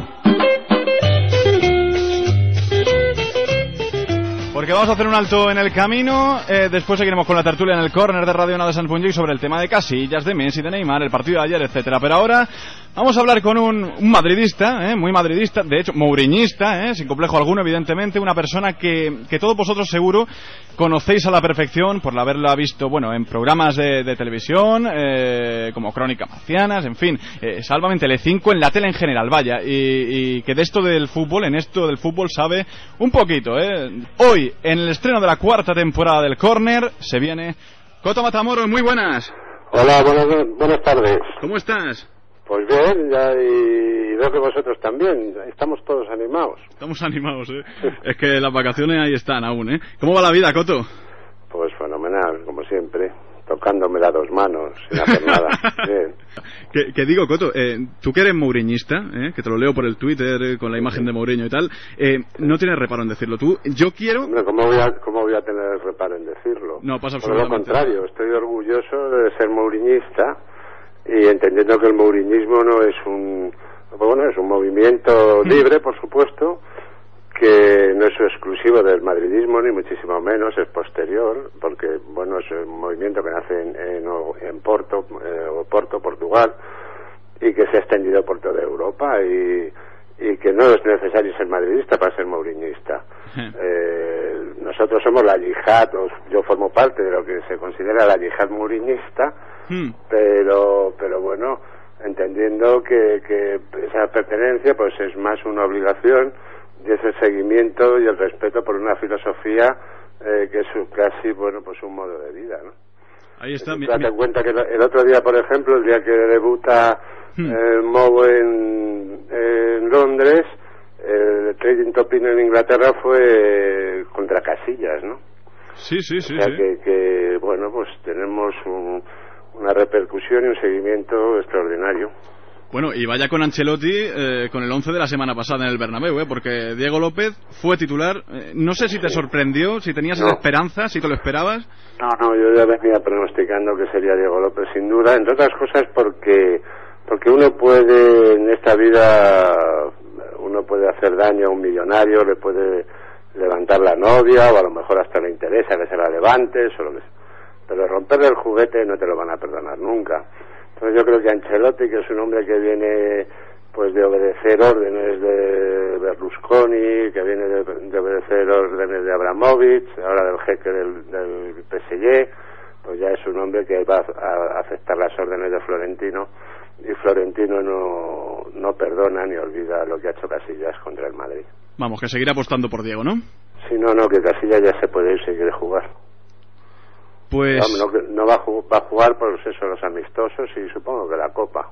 Porque vamos a hacer un alto en el camino, después seguiremos con la tertulia en el Córner de Radio Nada de Sant Montjuïc sobre el tema de Casillas, de Messi, de Neymar, el partido de ayer, etcétera. Pero ahora vamos a hablar con un madridista, muy madridista, de hecho mouriñista, sin complejo alguno, evidentemente, una persona que todos vosotros seguro conocéis a la perfección por haberla visto, bueno, en programas de televisión, como Crónicas Marcianas, en fin, Sálvame en Telecinco, en la tele en general, vaya, y que de esto del fútbol, en esto del fútbol sabe un poquito, Hoy, en el estreno de la 4ª temporada del Córner, se viene Coto Matamoros. Muy buenas. Hola, buenas tardes. ¿Cómo estás? Pues bien, y veo que vosotros también. Estamos todos animados. Estamos animados, Es que las vacaciones ahí están aún, ¿Cómo va la vida, Coto? Pues fenomenal, como siempre. Tocándome las dos manos, sin hacer nada. Bien. Que digo, Coto, tú que eres mouriñista, que te lo leo por el Twitter con la imagen de Mourinho y tal, no tienes reparo en decirlo. Yo quiero... Hombre, ¿cómo voy a tener reparo en decirlo? No, pasa absolutamente. Por lo contrario, estoy orgulloso de ser mouriñista y entendiendo que el mouriñismo no es es un movimiento libre, por supuesto, que no es exclusivo del madridismo, ni muchísimo menos, es posterior, porque, es un movimiento que nace en Porto, Portugal, y que se ha extendido por toda Europa, y que no es necesario ser madridista para ser mouriñista. Nosotros somos la yihad, yo formo parte de lo que se considera la yihad mouriñista, pero bueno, entendiendo que esa pertenencia pues es más una obligación, y es el seguimiento y el respeto por una filosofía que es casi, un modo de vida, ¿no? Ahí está. Date en cuenta que el otro día, por ejemplo, el día que debuta Mou en Londres, el trading topic en Inglaterra fue contra Casillas, ¿no? Sí. O sea que tenemos una repercusión y un seguimiento extraordinario. Bueno, y vaya con Ancelotti con el 11 de la semana pasada en el Bernabéu, porque Diego López fue titular. No sé si te sorprendió, si tenías esa esperanza, si te lo esperabas. No, yo ya venía pronosticando que sería Diego López sin duda, entre otras cosas porque uno puede en esta vida, uno puede hacer daño a un millonario, le puede levantar la novia, o a lo mejor hasta le interesa que se la levantes, o lo que sea. Pero romperle el juguete no te lo van a perdonar nunca. Entonces yo creo que Ancelotti, que es un hombre que viene pues de obedecer órdenes de Berlusconi, que viene de obedecer órdenes de Abramovich, ahora del jeque del PSG, pues ya es un hombre que va a aceptar las órdenes de Florentino, y Florentino no perdona ni olvida lo que ha hecho Casillas contra el Madrid. Vamos, que seguirá apostando por Diego, ¿no? Sí, no, que Casillas ya se puede ir si quiere jugar. Pues... No va a jugar por eso los amistosos y supongo que la Copa.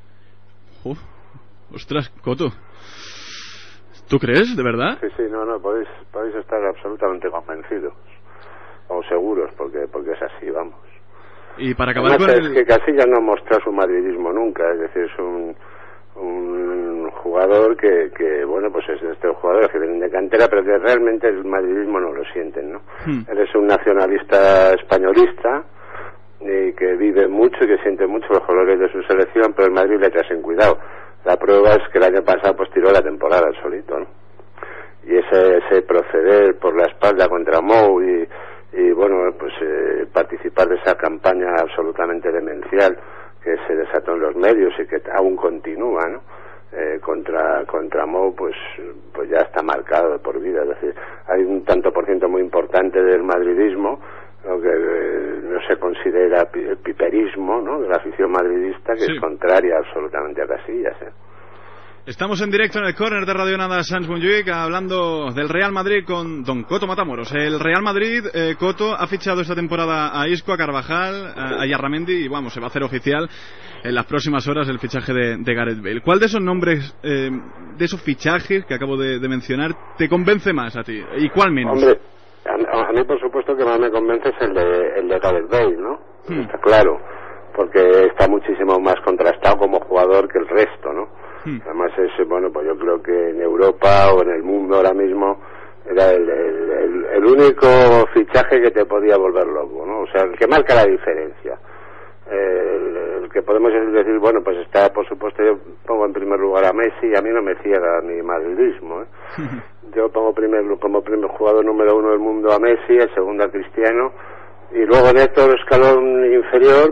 Ostras, Coto. ¿Tú crees, de verdad? Sí, no, podéis estar absolutamente convencidos. O seguros, porque es así, vamos. Y para acabar además, con es que Casillas no mostró su madridismo nunca, es decir, es un jugador que bueno, pues es de estos jugadores que vienen de cantera, pero que realmente el madridismo no lo sienten, ¿no? Él es un nacionalista españolista y que vive mucho y que siente mucho los colores de su selección, pero el Madrid le trae sin cuidado. La prueba es que el año pasado pues tiró la temporada el solito, ¿no? Y ese proceder por la espalda contra Mou y bueno, pues participar de esa campaña absolutamente demencial que se desató en los medios y que aún continúa, ¿no? Contra Mou, pues ya está marcado de por vida. Es decir, hay un tanto por ciento muy importante del madridismo, lo que no se considera el piperismo, ¿no?, de la afición madridista, que es contraria absolutamente a Casillas, Estamos en directo en el córner de Radio Nada Sans Montjuïc hablando del Real Madrid con don Coto Matamoros. El Real Madrid, Coto, ha fichado esta temporada a Isco, a Carvajal, a Yarramendi y vamos, se va a hacer oficial en las próximas horas el fichaje de Gareth Bale. ¿Cuál de esos nombres, de esos fichajes que acabo de mencionar, te convence más a ti? ¿Y cuál menos? Hombre, a mí por supuesto que más me convence es el de Gareth Bale, ¿no? Está claro, porque está muchísimo más contrastado como jugador que el resto, ¿no? Además bueno, pues yo creo que en Europa o en el mundo ahora mismo era el único fichaje que te podía volver loco, ¿no? O sea, el que marca la diferencia. El que podemos decir, bueno, pues está, por supuesto, yo pongo en primer lugar a Messi, y a mí no me ciega mi madridismo, Yo pongo como primer jugador número 1 del mundo a Messi, el segundo a Cristiano, y luego en todo el escalón inferior,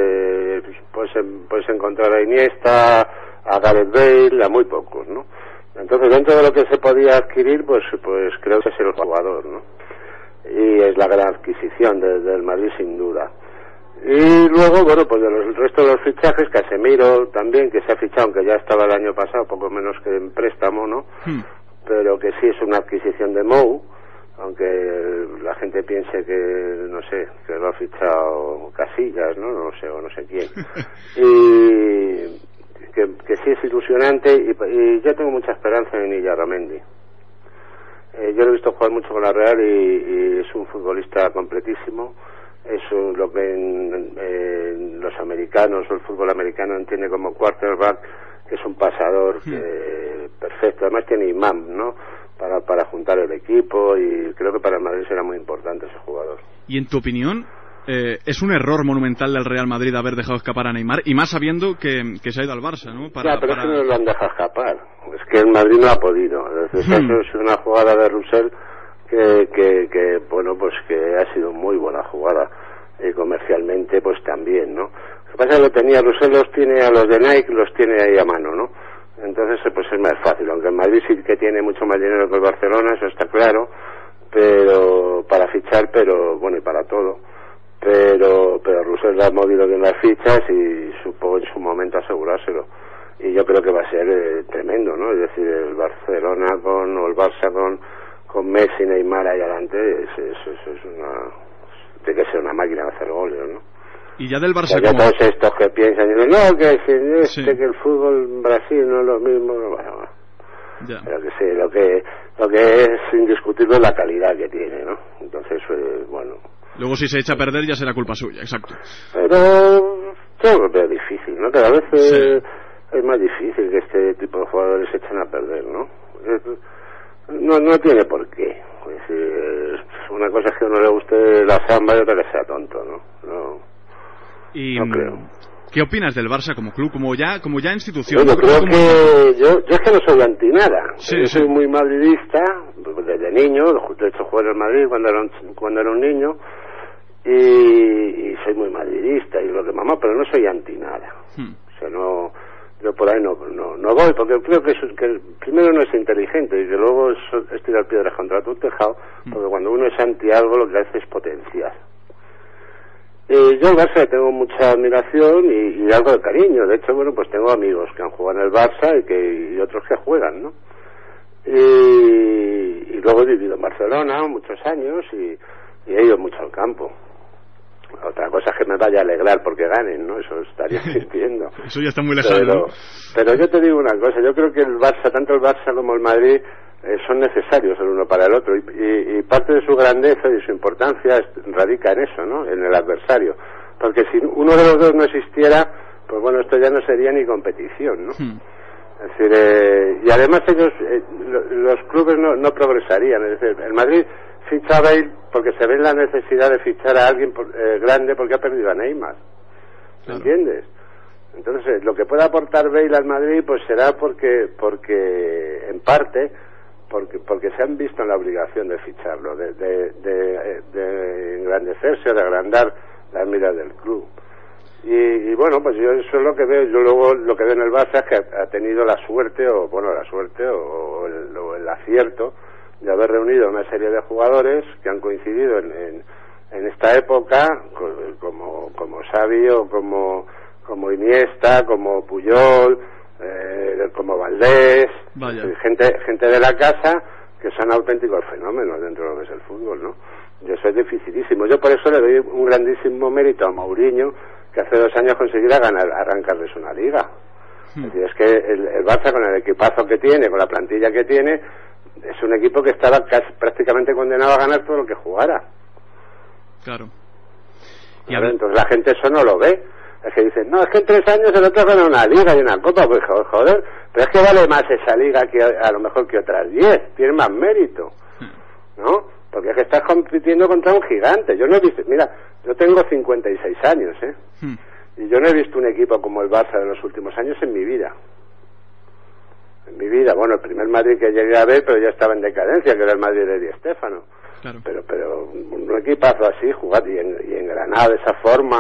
pues encontrar a Iniesta, a Gareth Bale, a muy pocos, ¿no? Entonces, dentro de lo que se podía adquirir, pues creo que es el jugador, ¿no? Y es la gran adquisición del Madrid, sin duda. Y luego, bueno, pues del resto de los fichajes, Casemiro también, que se ha fichado, aunque ya estaba el año pasado, poco menos que en préstamo, ¿no? Pero que sí es una adquisición de Mou, aunque la gente piense que, no sé, que lo ha fichado Casillas, ¿no? No sé, o no sé quién. Y que sí es ilusionante, y yo tengo mucha esperanza en Yarramendi. Yo lo he visto jugar mucho con la Real y es un futbolista completísimo. Es lo que los americanos o el fútbol americano entiende como quarterback, que es un pasador perfecto. Además tiene imán, ¿no?, para juntar el equipo, y creo que para el Madrid será muy importante ese jugador. ¿Y en tu opinión es un error monumental del Real Madrid haber dejado escapar a Neymar, y más sabiendo que se ha ido al Barça, ¿no? Pero es que no lo han dejado escapar, es que el Madrid no ha podido. Eso es una jugada de Russell que bueno, pues que ha sido muy buena jugada, y comercialmente pues también, ¿no? Lo que pasa es que lo tenía Russell, los tiene a los de Nike, los tiene ahí a mano, ¿no? Entonces pues es más fácil, aunque el Madrid sí que tiene mucho más dinero que el Barcelona, eso está claro, pero para fichar, pero bueno, y para todo. Pero Russell ha movido bien las fichas y supo en su momento asegurárselo, y yo creo que va a ser tremendo, ¿no? Es decir, el Barcelona o el Barça con Messi, Neymar ahí adelante, es tiene que ser una máquina de hacer goles, ¿no? Y ya del Barça, como todos estos que piensan, que el fútbol en Brasil no es lo mismo, bueno. Ya. Pero que sí, lo que es indiscutible es la calidad que tiene, ¿no? Entonces, bueno. Luego si se echa a perder ya será culpa suya, exacto. Pero yo lo veo difícil, ¿no? Cada vez es más difícil que este tipo de jugadores se echen a perder, ¿no? No tiene por qué. Es decir, una cosa es que a uno le guste la samba y otra que sea tonto, ¿no? No creo. ¿Qué opinas del Barça como club, como ya institución? Yo creo que yo es que no soy anti nada. Sí, yo soy muy madridista desde niño. De hecho jugué en el Madrid cuando era un niño y soy muy madridista y lo de mamá, pero no soy anti nada. O sea, no, yo por ahí no voy, porque creo que primero no es inteligente y que luego es tirar piedras contra tu tejado, porque cuando uno es anti algo lo que hace es potenciar. Yo al Barça le tengo mucha admiración y algo de cariño. De hecho, bueno, pues tengo amigos que han jugado en el Barça y otros que juegan, ¿no? Y luego he vivido en Barcelona muchos años y he ido mucho al campo. Otra cosa es que me vaya a alegrar porque ganen, ¿no? Eso estaría sintiendo. Eso ya está muy lejano. Pero yo te digo una cosa, yo creo que el Barça, tanto el Barça como el Madrid, son necesarios el uno para el otro y parte de su grandeza y su importancia radica en eso, ¿no? En el adversario, porque si uno de los dos no existiera, pues bueno, esto ya no sería ni competición, ¿no? Es decir, y además ellos, los clubes no progresarían. Es decir, el Madrid ficha a Bale porque se ve la necesidad de fichar a alguien grande porque ha perdido a Neymar, ¿me entiendes? Entonces, lo que pueda aportar Bale al Madrid, pues será porque en parte porque se han visto en la obligación de ficharlo, de engrandecerse, de agrandar las miras del club. Y bueno, pues yo eso es lo que veo. Yo luego lo que veo en el Barça es que ha tenido la suerte o el acierto de haber reunido una serie de jugadores que han coincidido en esta época, como Xavi o como Iniesta, como Puyol, como Valdés, gente de la casa que son auténticos fenómenos dentro de lo que es el fútbol, ¿no? Y eso es dificilísimo. Yo por eso le doy un grandísimo mérito a Mourinho, que hace 2 años consiguiera arrancarles una liga. Es decir, es que el Barça, con el equipazo que tiene, con la plantilla que tiene, es un equipo que estaba prácticamente condenado a ganar todo lo que jugara. Claro. Entonces la gente eso no lo ve. Es que dicen, no, es que en 3 años el otro gana una liga y una copa. Pues joder, pero es que vale más esa liga que a lo mejor que otras 10. Tiene más mérito, ¿no? Porque es que estás compitiendo contra un gigante. Yo no he visto, mira, yo tengo 56 años, y yo no he visto un equipo como el Barça de los últimos años en mi vida. Bueno, el primer Madrid que llegué a ver, pero ya estaba en decadencia, que era el Madrid de Di Stéfano. Claro. Pero un equipazo así, jugar y en Granada de esa forma,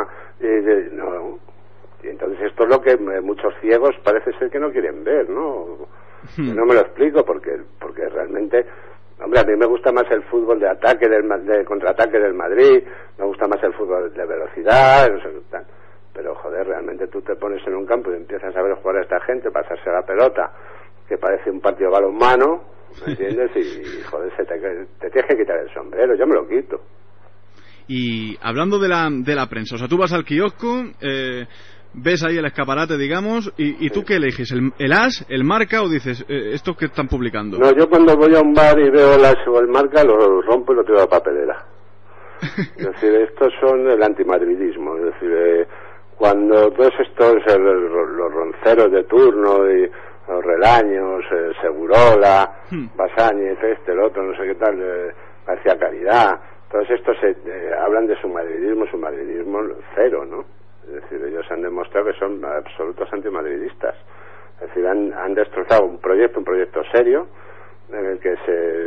y entonces esto es lo que muchos ciegos parece ser que no quieren ver, ¿no? No me lo explico porque realmente, hombre, a mí me gusta más el fútbol de ataque, de contraataque del Madrid, me gusta más el fútbol de velocidad, no sé qué tal. Pero joder, realmente tú te pones en un campo y empiezas a ver jugar a esta gente, pasarse la pelota, que parece un partido de balonmano, ¿me entiendes? Y joder, te tienes que quitar el sombrero. Yo me lo quito. Y hablando de la prensa, o sea, tú vas al kiosco, ves ahí el escaparate, digamos, y tú ¿qué eliges? ¿El As, el Marca o dices, estos que están publicando? No, yo cuando voy a un bar y veo el As o el Marca, lo rompo y lo tiro a la papelera. Es decir, estos son el antimadridismo. Es decir, cuando todos estos, los ronceros de turno y los Relaños, Segurola, Basáñez, el otro, no sé qué tal, García Caridad, todos estos hablan de su madridismo cero, ¿no? Es decir, ellos han demostrado que son absolutos antimadridistas. Es decir, han destrozado un proyecto serio en el que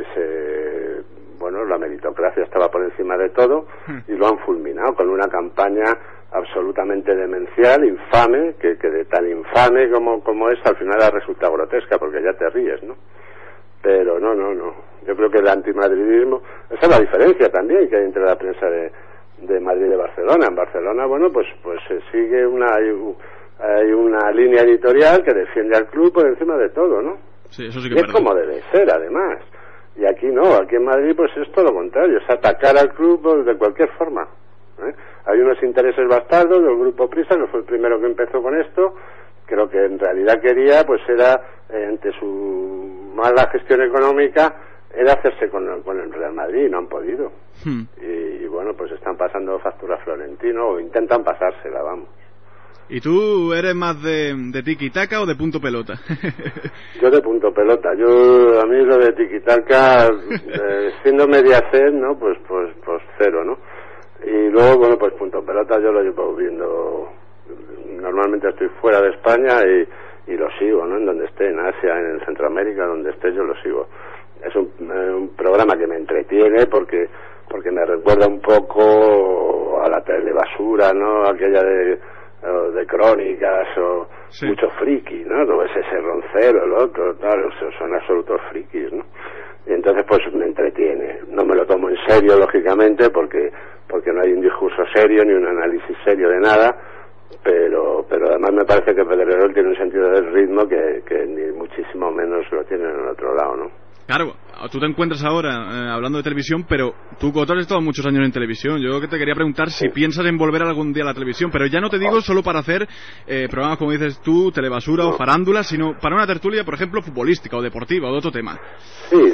la meritocracia estaba por encima de todo y lo han fulminado con una campaña absolutamente demencial, infame, que de tan infame como es, al final ha resultado grotesca, porque ya te ríes, ¿no? Pero no. Yo creo que el antimadridismo, esa es la diferencia también que hay entre la prensa de Madrid y de Barcelona. En Barcelona, pues se sigue hay una línea editorial que defiende al club por encima de todo, ¿no? Sí, eso sí que y es como debe ser, además. Y aquí no, aquí en Madrid pues es todo lo contrario, es atacar al club de cualquier forma. Hay unos intereses bastardos del Grupo Prisa, que fue el primero que empezó con esto, que lo que en realidad quería pues era, ante su mala gestión económica, era hacerse con el Real Madrid, y no han podido. Y bueno, pues están pasando factura a Florentino, o intentan pasársela, vamos. ¿Y tú eres más de tiki-taka o de punto pelota? Yo de punto pelota. A mí lo de tiki-taka, siendo mediaset, ¿no? Pues cero, ¿no? Y luego, bueno, pues punto pelota yo lo llevo viendo. Normalmente estoy fuera de España y lo sigo, ¿no? En donde esté, en Asia, en Centroamérica, donde esté yo lo sigo. Es un programa que me entretiene porque me recuerda un poco a la telebasura, ¿no? Aquella de crónicas o sí. Mucho friki, ¿no? Lo ves ese Roncero, el otro, tal, son absolutos frikis, ¿no? Y entonces pues me entretiene. No me lo tomo en serio, lógicamente, porque no hay un discurso serio ni un análisis serio de nada, pero además me parece que Pedrerol tiene un sentido del ritmo que ni muchísimo menos lo tiene en el otro lado, ¿no? Claro, tú te encuentras ahora hablando de televisión, pero tú, Coto, has estado muchos años en televisión. Yo que te quería preguntar si piensas en volver algún día a la televisión, pero ya no te digo solo para hacer programas como dices tú, telebasura o farándula, sino para una tertulia, por ejemplo, futbolística o deportiva o de otro tema. Sí,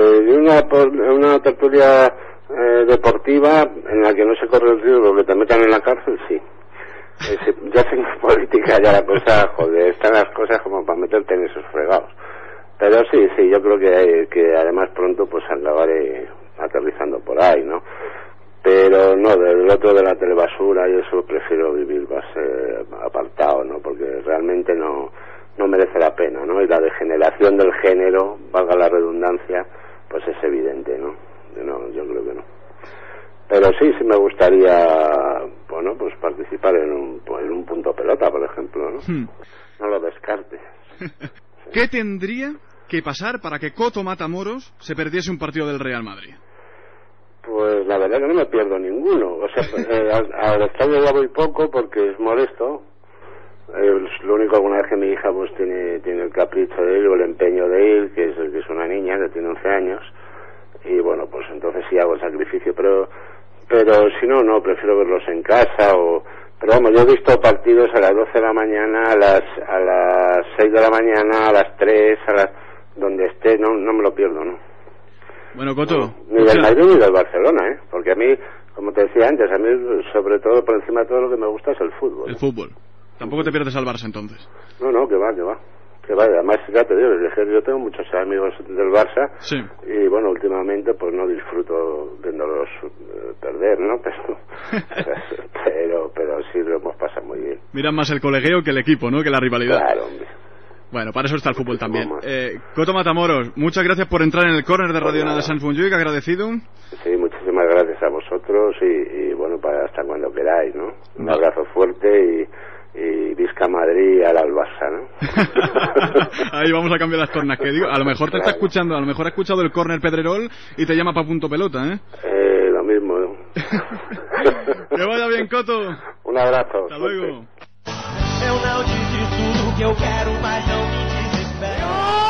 de una tertulia deportiva en la que no se corre el riesgo de que te metan en la cárcel, sí. Ya en política ya la cosa, joder, están las cosas como para meterte en esos fregados. Pero sí, yo creo que además pronto pues acabaré aterrizando por ahí, ¿no? Pero no, del otro de la telebasura y eso prefiero vivir más apartado, ¿no? Porque realmente no merece la pena, ¿no? Y la degeneración del género, valga la redundancia, pues es evidente, ¿no? Yo creo que no. Pero sí me gustaría, bueno, pues participar en un punto pelota, por ejemplo, ¿no? No lo descartes. ¿Qué tendría que pasar para que Coto Matamoros se perdiese un partido del Real Madrid? Pues la verdad que no me pierdo ninguno. O sea, al estadio ya voy poco porque es molesto. Lo único, alguna vez que mi hija pues tiene el capricho de ir o el empeño de ir, que es una niña que tiene 11 años, y bueno, pues entonces sí hago el sacrificio, pero si no, prefiero verlos en casa pero vamos, yo he visto partidos a las 12 de la mañana, a las 6 de la mañana, a las 3, donde esté, no me lo pierdo, ¿no? Bueno, Coto... No, ni del Madrid ni del Barcelona, ¿eh? Porque a mí, como te decía antes, a mí sobre todo, por encima de todo, lo que me gusta es el fútbol. El fútbol. Tampoco te pierdes al Barça, entonces. No, que va. Además, ya te digo, yo tengo muchos amigos del Barça, sí. Y bueno, últimamente pues no disfruto viéndolos perder, ¿no? Pero sí lo hemos pasado muy bien. Miran más el colegueo que el equipo, ¿no? Que la rivalidad. Claro, hombre. Bueno, para eso está el fútbol también. Coto Matamoros, muchas gracias por entrar en el córner de Radio Nada Sans Montjuïc, agradecido. Sí, muchísimas gracias a vosotros y bueno, hasta cuando queráis, ¿no? Un abrazo fuerte y Visca Madrid al Barça, ¿no? Ahí vamos a cambiar las tornas, que digo, a lo mejor te está escuchando, a lo mejor ha escuchado el córner Pedrerol y te llama para punto pelota, ¿eh? Lo mismo, ¿no? Que vaya bien, Coto. Un abrazo. Hasta luego. Eu não disse tudo que eu quero, mas não me desespero.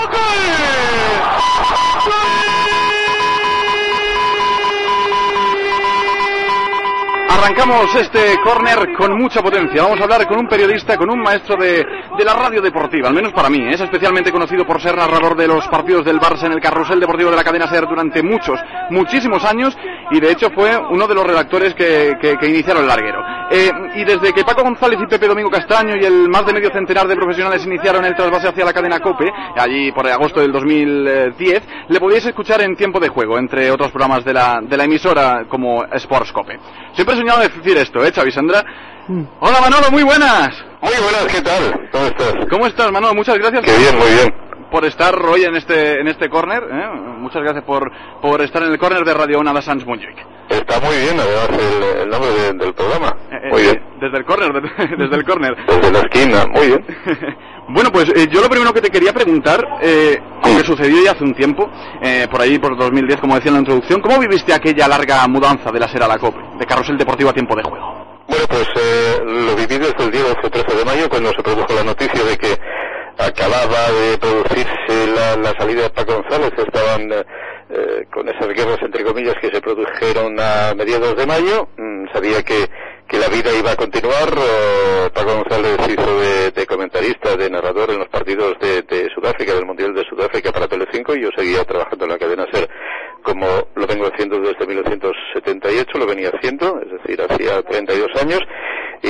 Arrancamos este córner con mucha potencia. Vamos a hablar con un periodista, con un maestro de la radio deportiva, al menos para mí. Es especialmente conocido por ser narrador de los partidos del Barça en el carrusel deportivo de la cadena SER durante muchísimos años, y de hecho fue uno de los redactores que iniciaron el larguero. Y desde que Paco González y Pepe Domingo Castaño y el más de medio centenar de profesionales iniciaron el trasvase hacia la cadena COPE, allí por agosto del 2010, le podíais escuchar en Tiempo de Juego, entre otros programas de la emisora como Sports COPE. Siempre he soñado decir esto, Xavi Sandra. Hola, Manolo, muy buenas. Muy buenas, ¿qué tal? ¿Cómo estás? ¿Cómo estás, Manolo? Muchas gracias. Qué bien, muy bien. Por estar hoy en este córner, muchas gracias por estar en el córner de Radio Nada Sans Montjuïc. Está muy bien, además, el nombre del programa. Muy bien. Desde el córner, desde el córner. Desde la esquina, muy bien. Bueno, pues yo lo primero que te quería preguntar, aunque sucedió ya hace un tiempo, por ahí por 2010, como decía en la introducción, ¿cómo viviste aquella larga mudanza de la SER a la COPE, de carrusel deportivo a Tiempo de Juego? Bueno, pues lo viví desde el día 12-13 de mayo, cuando se produjo la noticia de que acababa de producirse la salida de Paco González. Estaban con esas guerras entre comillas que se produjeron a mediados de mayo. Sabía que la vida iba a continuar. Paco González hizo de comentarista, de narrador en los partidos de Sudáfrica, del Mundial de Sudáfrica para Telecinco, y yo seguía trabajando en la cadena SER como lo vengo haciendo desde 1978, lo venía haciendo, es decir, hacía 32 años, y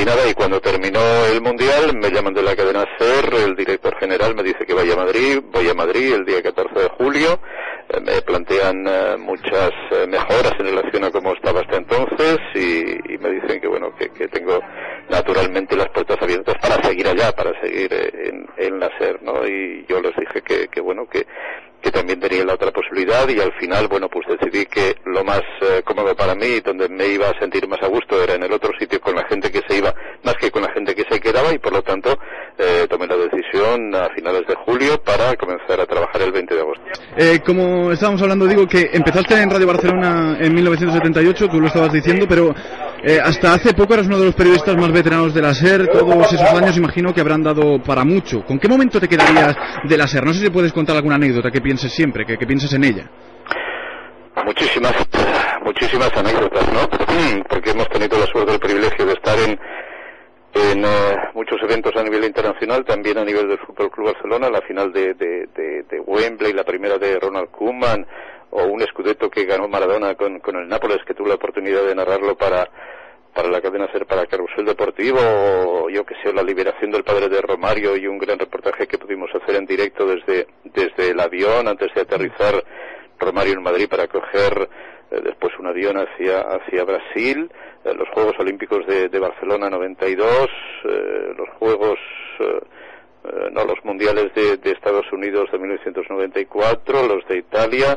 nada, y cuando terminó el Mundial me llaman de la cadena SER, el director general me dice que vaya a Madrid, voy a Madrid el día 14 de julio, me plantean muchas mejoras en relación a cómo estaba hasta entonces y me dicen que bueno, que tengo naturalmente las puertas abiertas para seguir allá, para seguir en la SER, ¿no? Y yo les dije que bueno, que también tenía la otra posibilidad, y al final, bueno, pues decidí que lo más cómodo para mí, donde me iba a sentir más a gusto, era en el otro sitio con la gente que se iba, más que con la gente que se quedaba, y por lo tanto tomé la decisión a finales de julio para comenzar a trabajar el 20 de agosto. Como estábamos hablando, digo que empezaste en Radio Barcelona en 1978, tú lo estabas diciendo, pero hasta hace poco eras uno de los periodistas más veteranos de la SER. Todos esos años imagino que habrán dado para mucho. ¿Con qué momento te quedarías de la SER? No sé si puedes contar alguna anécdota que pienses siempre, que pienses en ella. Muchísimas anécdotas, ¿no? Porque hemos tenido la suerte, el privilegio de estar en muchos eventos a nivel internacional, también a nivel del Fútbol Club Barcelona, la final de Wembley, la primera de Ronald Koeman, o un Scudetto que ganó Maradona con el Nápoles, que tuve la oportunidad de narrarlo para la cadena SER, para Carrusel Deportivo, o yo que sé, la liberación del padre de Romario, y un gran reportaje que pudimos hacer en directo desde el avión antes de aterrizar Romario en Madrid para coger después un avión hacia Brasil, los Juegos Olímpicos de Barcelona 92, los Mundiales de Estados Unidos de 1994, los de Italia,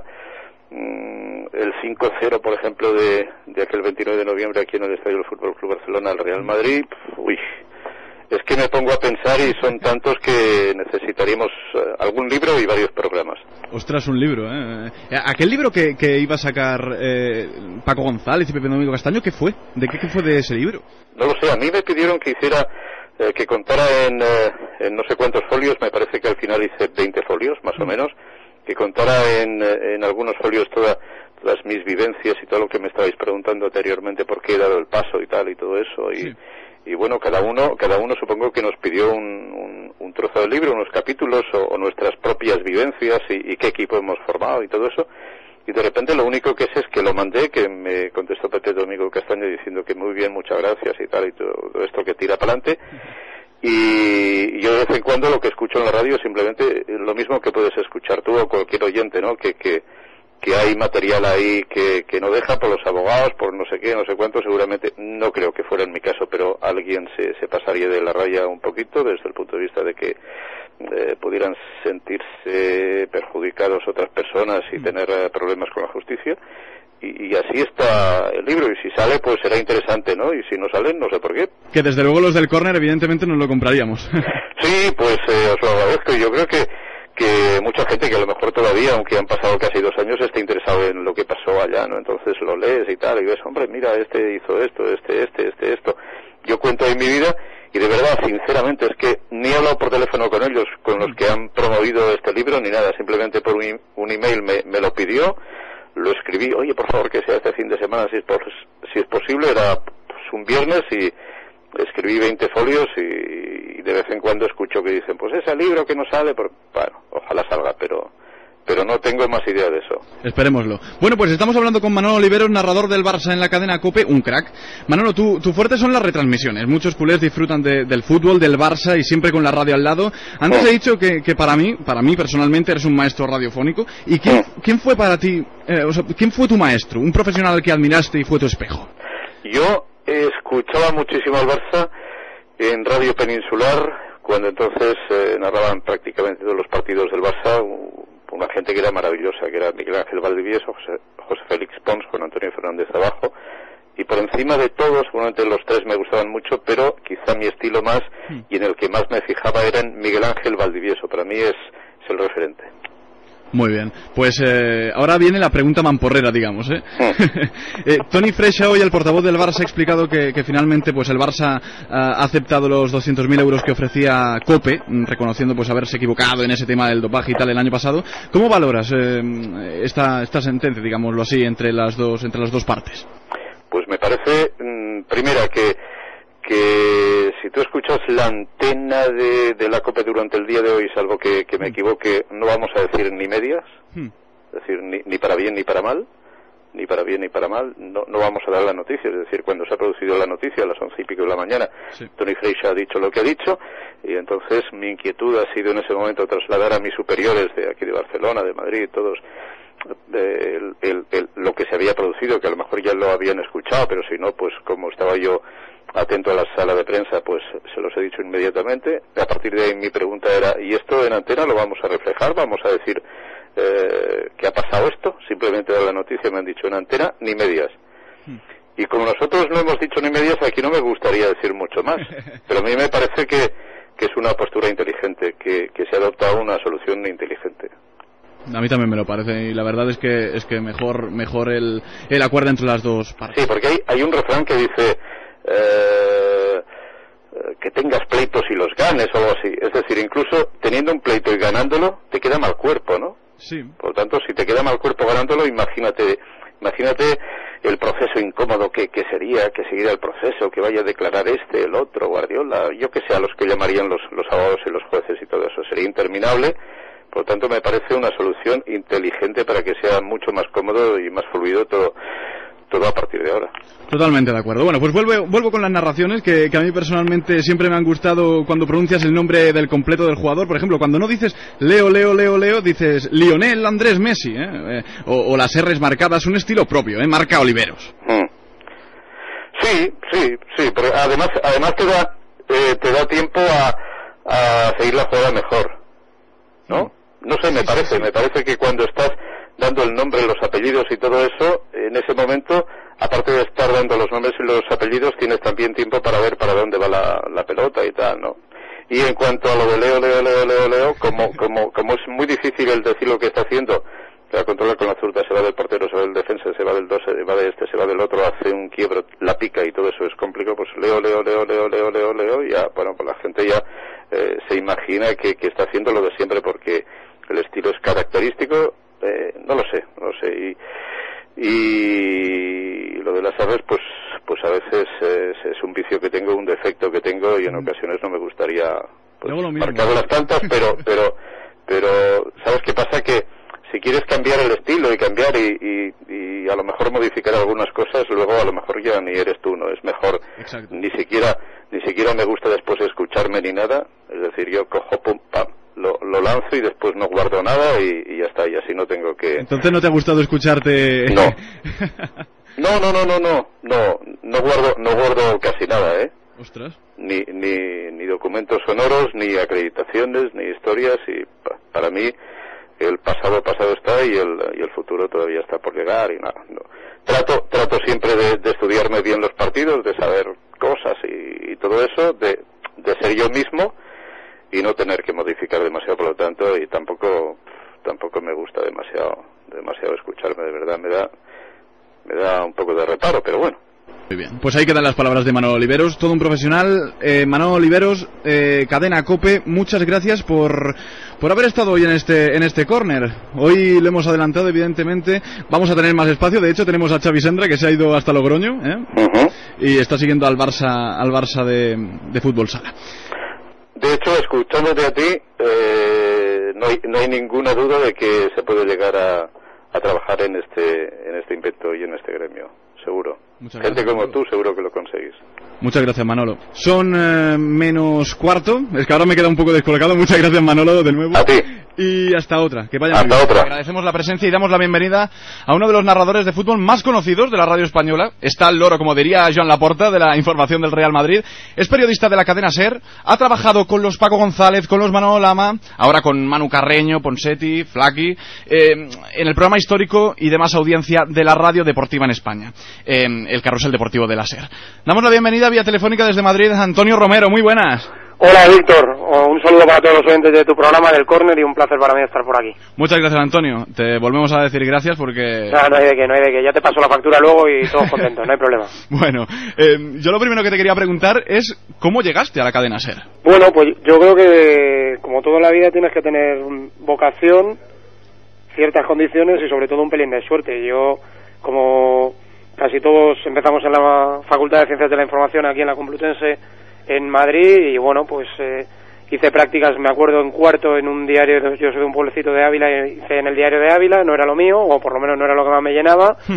el 5-0, por ejemplo, de aquel 29 de noviembre aquí en el Estadio del Fútbol Club Barcelona al Real Madrid. Uy, es que me pongo a pensar y son tantos que necesitaríamos algún libro y varios programas. Ostras, un libro, ¿eh? Aquel libro que iba a sacar Paco González y Pepe Domingo Castaño, ¿qué fue? ¿De qué fue de ese libro? No lo sé, a mí me pidieron que hiciera, que contara en no sé cuántos folios, me parece que al final hice 20 folios, más o menos, que contara en algunos folios todas mis vivencias y todo lo que me estabais preguntando anteriormente, por qué he dado el paso y tal y todo eso, y bueno, cada uno supongo que nos pidió un trozo del libro, unos capítulos o nuestras propias vivencias y qué equipo hemos formado y todo eso, y de repente lo único que sé es que lo mandé, que me contestó Pepe Domingo Castaño diciendo que muy bien, muchas gracias y tal, y todo esto que tira para adelante. Y yo de vez en cuando lo que escucho en la radio es simplemente lo mismo que puedes escuchar tú o cualquier oyente, ¿no? Que hay material ahí que no deja por los abogados, por no sé qué, no sé cuánto, seguramente, no creo que fuera en mi caso, pero alguien se pasaría de la raya un poquito desde el punto de vista de que pudieran sentirse perjudicados otras personas y tener problemas con la justicia. Y así está el libro, y si sale pues será interesante, ¿no? Y si no sale, no sé por qué. Que desde luego los del Córner evidentemente nos lo compraríamos. Sí, pues os lo agradezco. Yo creo que mucha gente que a lo mejor todavía, aunque han pasado casi 2 años, está interesado en lo que pasó allá, ¿no? Entonces lo lees y tal, y ves, hombre, mira, este hizo esto, esto. Yo cuento ahí mi vida, y de verdad, sinceramente, es que ni he hablado por teléfono con ellos, con los que han promovido este libro, ni nada, simplemente por un email me lo pidió, lo escribí, oye, por favor, que sea este fin de semana, si es posible, era pues un viernes, y escribí 20 folios, y de vez en cuando escucho que dicen, pues ese libro que no sale, bueno, ojalá salga, pero no tengo más idea de eso. Esperémoslo. Bueno, pues estamos hablando con Manolo Oliveros, narrador del Barça en la cadena COPE, un crack. Manolo, tu fuerte son las retransmisiones. Muchos culés disfrutan del fútbol, del Barça, y siempre con la radio al lado. Antes he dicho que para mí personalmente eres un maestro radiofónico. ¿Y quién fue para ti, quién fue tu maestro? Un profesional al que admiraste y fue tu espejo. Yo escuchaba muchísimo al Barça en Radio Peninsular, cuando entonces narraban prácticamente todos los partidos del Barça, una gente que era maravillosa, que era Miguel Ángel Valdivieso, José Félix Pons, con Antonio Fernández abajo, y por encima de todos, seguramente los tres me gustaban mucho, pero quizá mi estilo más, y en el que más me fijaba, era en Miguel Ángel Valdivieso. Para mí es el referente. Muy bien, pues ahora viene la pregunta mamporrera, digamos, Toni Freixa, hoy el portavoz del Barça, ha explicado que finalmente pues el Barça ha aceptado los 200.000 euros que ofrecía COPE, reconociendo pues haberse equivocado en ese tema del dopaje y tal el año pasado. ¿Cómo valoras esta sentencia, digámoslo así, entre las dos partes? Pues me parece, primera, que si tú escuchas la antena de la COPE durante el día de hoy, salvo que me equivoque, no vamos a decir ni medias, es decir, ni para bien ni para mal, ni para bien ni para mal, no vamos a dar la noticia. Es decir, cuando se ha producido la noticia a las 11:00 de la mañana, sí. Toni Freixa ha dicho lo que ha dicho, y entonces mi inquietud ha sido en ese momento trasladar a mis superiores de aquí de Barcelona, de Madrid, todos, lo que se había producido, que a lo mejor ya lo habían escuchado, pero si no, pues como estaba yo atento a la sala de prensa, pues se los he dicho inmediatamente. A partir de ahí mi pregunta era, ¿y esto en antena lo vamos a reflejar? ¿Vamos a decir que ha pasado esto? Simplemente dar la noticia, me han dicho en antena, ni medias. Y como nosotros no hemos dicho ni medias, aquí no me gustaría decir mucho más, pero a mí me parece que es una postura inteligente, que se ha adoptado una solución inteligente. A mí también me lo parece, y la verdad es que mejor el acuerdo entre las dos partes. Sí, porque hay un refrán que dice que tengas pleitos y los ganes o algo así. Es decir, incluso teniendo un pleito y ganándolo, te queda mal cuerpo, ¿no? Sí. Por lo tanto, si te queda mal cuerpo ganándolo, imagínate el proceso incómodo que sería, que seguir el proceso, que vaya a declarar el otro, Guardiola, yo que sé, a los que llamarían los abogados y los jueces y todo eso. Sería interminable. Por lo tanto, me parece una solución inteligente para que sea mucho más cómodo y más fluido todo a partir de ahora. Totalmente de acuerdo. Bueno, pues vuelvo con las narraciones que a mí personalmente siempre me han gustado cuando pronuncias el nombre del completo del jugador. Por ejemplo, cuando no dices Leo, dices Lionel Andrés Messi, o las R's marcadas, un estilo propio, marca Oliveros. Sí, pero además te da tiempo a seguir la jugada mejor, ¿no? No sé, me parece que cuando estás dando el nombre, los apellidos y todo eso, en ese momento, aparte de estar dando los nombres y los apellidos, tienes también tiempo para ver para dónde va la pelota y tal, ¿no? Y en cuanto a lo de Leo, como es muy difícil el decir lo que está haciendo, que la controla con la zurda, se va del portero, se va del defensa, se va del 2, se va de se va del otro, hace un quiebro, la pica y todo eso es complicado, pues Leo, y ya, bueno, pues la gente ya se imagina que está haciendo lo de siempre porque el estilo es característico. No lo sé, y lo de las aves, pues a veces es un vicio que tengo, un defecto que tengo, y en ocasiones no me gustaría marcar las tantas, pero ¿sabes qué pasa? Que si quieres cambiar el estilo y cambiar y a lo mejor modificar algunas cosas, luego a lo mejor ya ni eres tú, ¿no? Es mejor. Exacto. Ni siquiera me gusta después escucharme ni nada, es decir, yo cojo, pum, pam, lo lanzo y después no guardo nada y ya está, y así no tengo que... Entonces no te ha gustado escucharte... No guardo casi nada, ¿eh? Ostras. Ni documentos sonoros, ni acreditaciones, ni historias, y para mí el pasado está y el futuro todavía está por llegar y nada. No. Trato siempre de estudiarme bien los partidos, de saber cosas y todo eso, de ser yo mismo y no tener que modificar demasiado, por lo tanto, y tampoco me gusta demasiado escucharme, de verdad, me da un poco de reparo, pero bueno. Muy bien, pues ahí quedan las palabras de Manolo Oliveros, todo un profesional. Manolo Oliveros, Cadena COPE, muchas gracias por haber estado hoy en este córner. Hoy lo hemos adelantado, evidentemente, vamos a tener más espacio. De hecho, tenemos a Xavi Sendra, que se ha ido hasta Logroño, y está siguiendo al Barça de fútbol sala. De hecho, escuchándote a ti, no hay ninguna duda de que se puede llegar a trabajar en este invento y en este gremio, seguro. Gente como tú seguro que lo conseguís. Muchas gracias, Manolo. Son menos cuarto. Es que ahora me queda un poco descolocado. Muchas gracias, Manolo, de nuevo. A ti. Y hasta otra. Que vaya hasta otra. Agradecemos la presencia y damos la bienvenida a uno de los narradores de fútbol más conocidos de la radio española. Está el loro, como diría Joan Laporta, de la información del Real Madrid. Es periodista de la cadena SER. Ha trabajado con los Paco González, con los Manolo Lama, ahora con Manu Carreño, Ponseti, Flaqui, en el programa histórico y de más audiencia de la radio deportiva en España, el Carrusel Deportivo de la SER. Damos la bienvenida vía telefónica desde Madrid a Antonio Romero. Muy buenas. Hola, Víctor, un saludo para todos los oyentes de tu programa del Córner y un placer para mí estar por aquí. Muchas gracias, Antonio. Te volvemos a decir gracias porque... No hay de qué, ya te paso la factura luego y todos contentos, no hay problema. Bueno, yo lo primero que te quería preguntar es ¿cómo llegaste a la cadena SER? Bueno, pues yo creo que como toda la vida tienes que tener vocación, ciertas condiciones y sobre todo un pelín de suerte. Yo, como casi todos empezamos en la Facultad de Ciencias de la Información aquí en la Complutense en Madrid y bueno, pues hice prácticas, me acuerdo, en cuarto en un diario, yo soy de un pueblecito de Ávila, hice en el diario de Ávila, no era lo mío, o por lo menos no era lo que más me llenaba,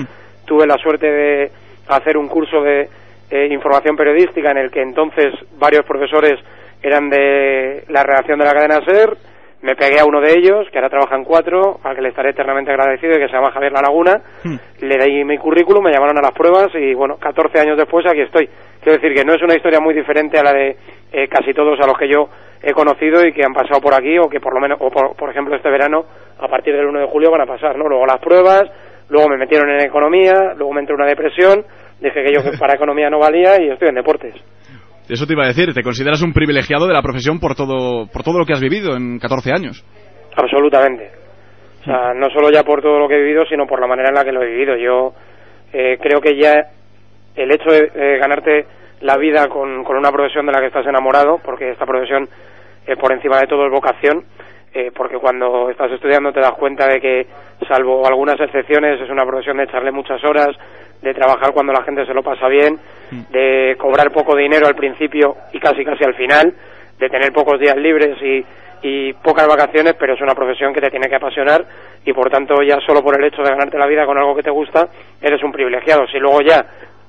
tuve la suerte de hacer un curso de información periodística en el que entonces varios profesores eran de la redacción de la cadena SER. Me pegué a uno de ellos, que ahora trabaja en 4, al que le estaré eternamente agradecido, y que se llama Javier La Laguna. Le di mi currículum, me llamaron a las pruebas y, bueno, 14 años después aquí estoy. Quiero decir que no es una historia muy diferente a la de casi todos a los que yo he conocido y que han pasado por aquí, o que por lo menos, o por ejemplo este verano, a partir del 1 de julio van a pasar, ¿no? Luego las pruebas, luego me metieron en economía, luego me entró una depresión, dije que yo para economía no valía y estoy en deportes. Eso te iba a decir, ¿te consideras un privilegiado de la profesión por todo lo que has vivido en 14 años? Absolutamente. O sea, no solo ya por todo lo que he vivido, sino por la manera en la que lo he vivido. Yo creo que ya el hecho de ganarte la vida con una profesión de la que estás enamorado, porque esta profesión por encima de todo es vocación, porque cuando estás estudiando te das cuenta de que, salvo algunas excepciones, es una profesión de echarle muchas horas, de trabajar cuando la gente se lo pasa bien, de cobrar poco dinero al principio y casi al final, de tener pocos días libres y pocas vacaciones, pero es una profesión que te tiene que apasionar y por tanto ya solo por el hecho de ganarte la vida con algo que te gusta eres un privilegiado. Si luego ya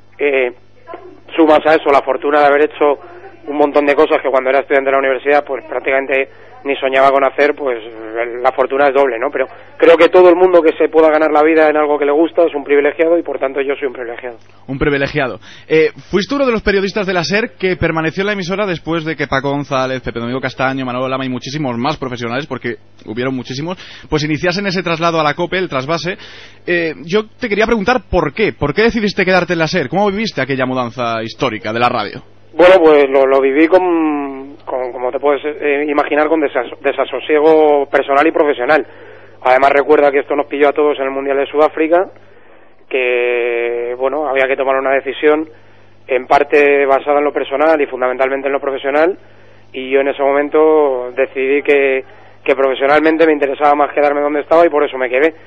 sumas a eso la fortuna de haber hecho un montón de cosas que cuando era estudiante de la universidad pues prácticamente ni soñaba con hacer, pues la fortuna es doble, ¿no? Pero creo que todo el mundo que se pueda ganar la vida en algo que le gusta es un privilegiado y por tanto yo soy un privilegiado. Un privilegiado. Fuiste uno de los periodistas de la SER que permaneció en la emisora después de que Paco González, Pepe Domingo Castaño, Manolo Lama y muchísimos más profesionales, porque hubieron muchísimos, pues iniciasen ese traslado a la COPE, el trasvase. Yo te quería preguntar ¿por qué? ¿Por qué decidiste quedarte en la SER? ¿Cómo viviste aquella mudanza histórica de la radio? Bueno, pues lo viví como te puedes imaginar, con desasosiego personal y profesional. Además recuerda que esto nos pilló a todos en el Mundial de Sudáfrica, que bueno, había que tomar una decisión en parte basada en lo personal y fundamentalmente en lo profesional, y yo en ese momento decidí que profesionalmente me interesaba más quedarme donde estaba y por eso me quedé.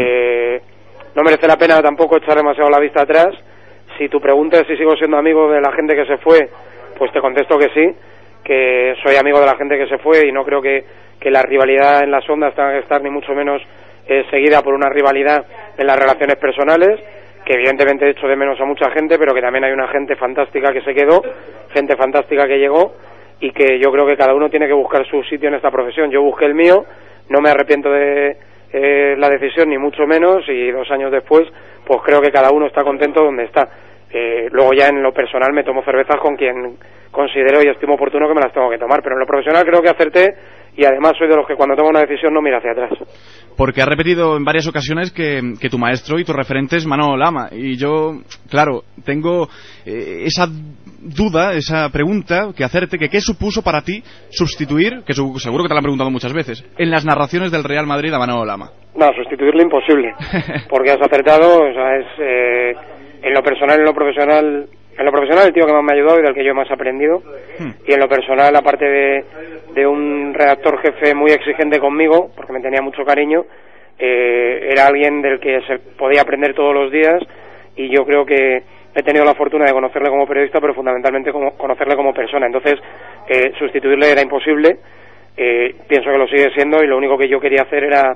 No merece la pena tampoco echar demasiado la vista atrás. Si tu pregunta es si sigo siendo amigo de la gente que se fue, pues te contesto que sí, que soy amigo de la gente que se fue y no creo que la rivalidad en las ondas tenga que estar ni mucho menos seguida por una rivalidad en las relaciones personales, que evidentemente echo de menos a mucha gente, pero que también hay una gente fantástica que se quedó, gente fantástica que llegó, y que yo creo que cada uno tiene que buscar su sitio en esta profesión. Yo busqué el mío, no me arrepiento de la decisión ni mucho menos, y 2 años después pues creo que cada uno está contento donde está. Luego ya en lo personal me tomo cervezas con quien considero y estimo oportuno que me las tengo que tomar, pero en lo profesional creo que acerté, y además soy de los que cuando tomo una decisión no mira hacia atrás. Porque has repetido en varias ocasiones que tu maestro y tu referente es Manolo Lama, y yo, claro, tengo esa duda, esa pregunta que hacerte, que qué supuso para ti sustituir, que seguro que te lo han preguntado muchas veces, en las narraciones del Real Madrid a Manolo Lama. No, sustituirlo imposible, porque has acertado, o sea, es en lo personal y en lo profesional. En lo profesional el tío que más me ha ayudado y del que yo más he aprendido, y en lo personal, aparte de un redactor jefe muy exigente conmigo, porque me tenía mucho cariño, era alguien del que se podía aprender todos los días, y yo creo que he tenido la fortuna de conocerle como periodista, pero fundamentalmente conocerle como persona. Entonces sustituirle era imposible, pienso que lo sigue siendo, y lo único que yo quería hacer era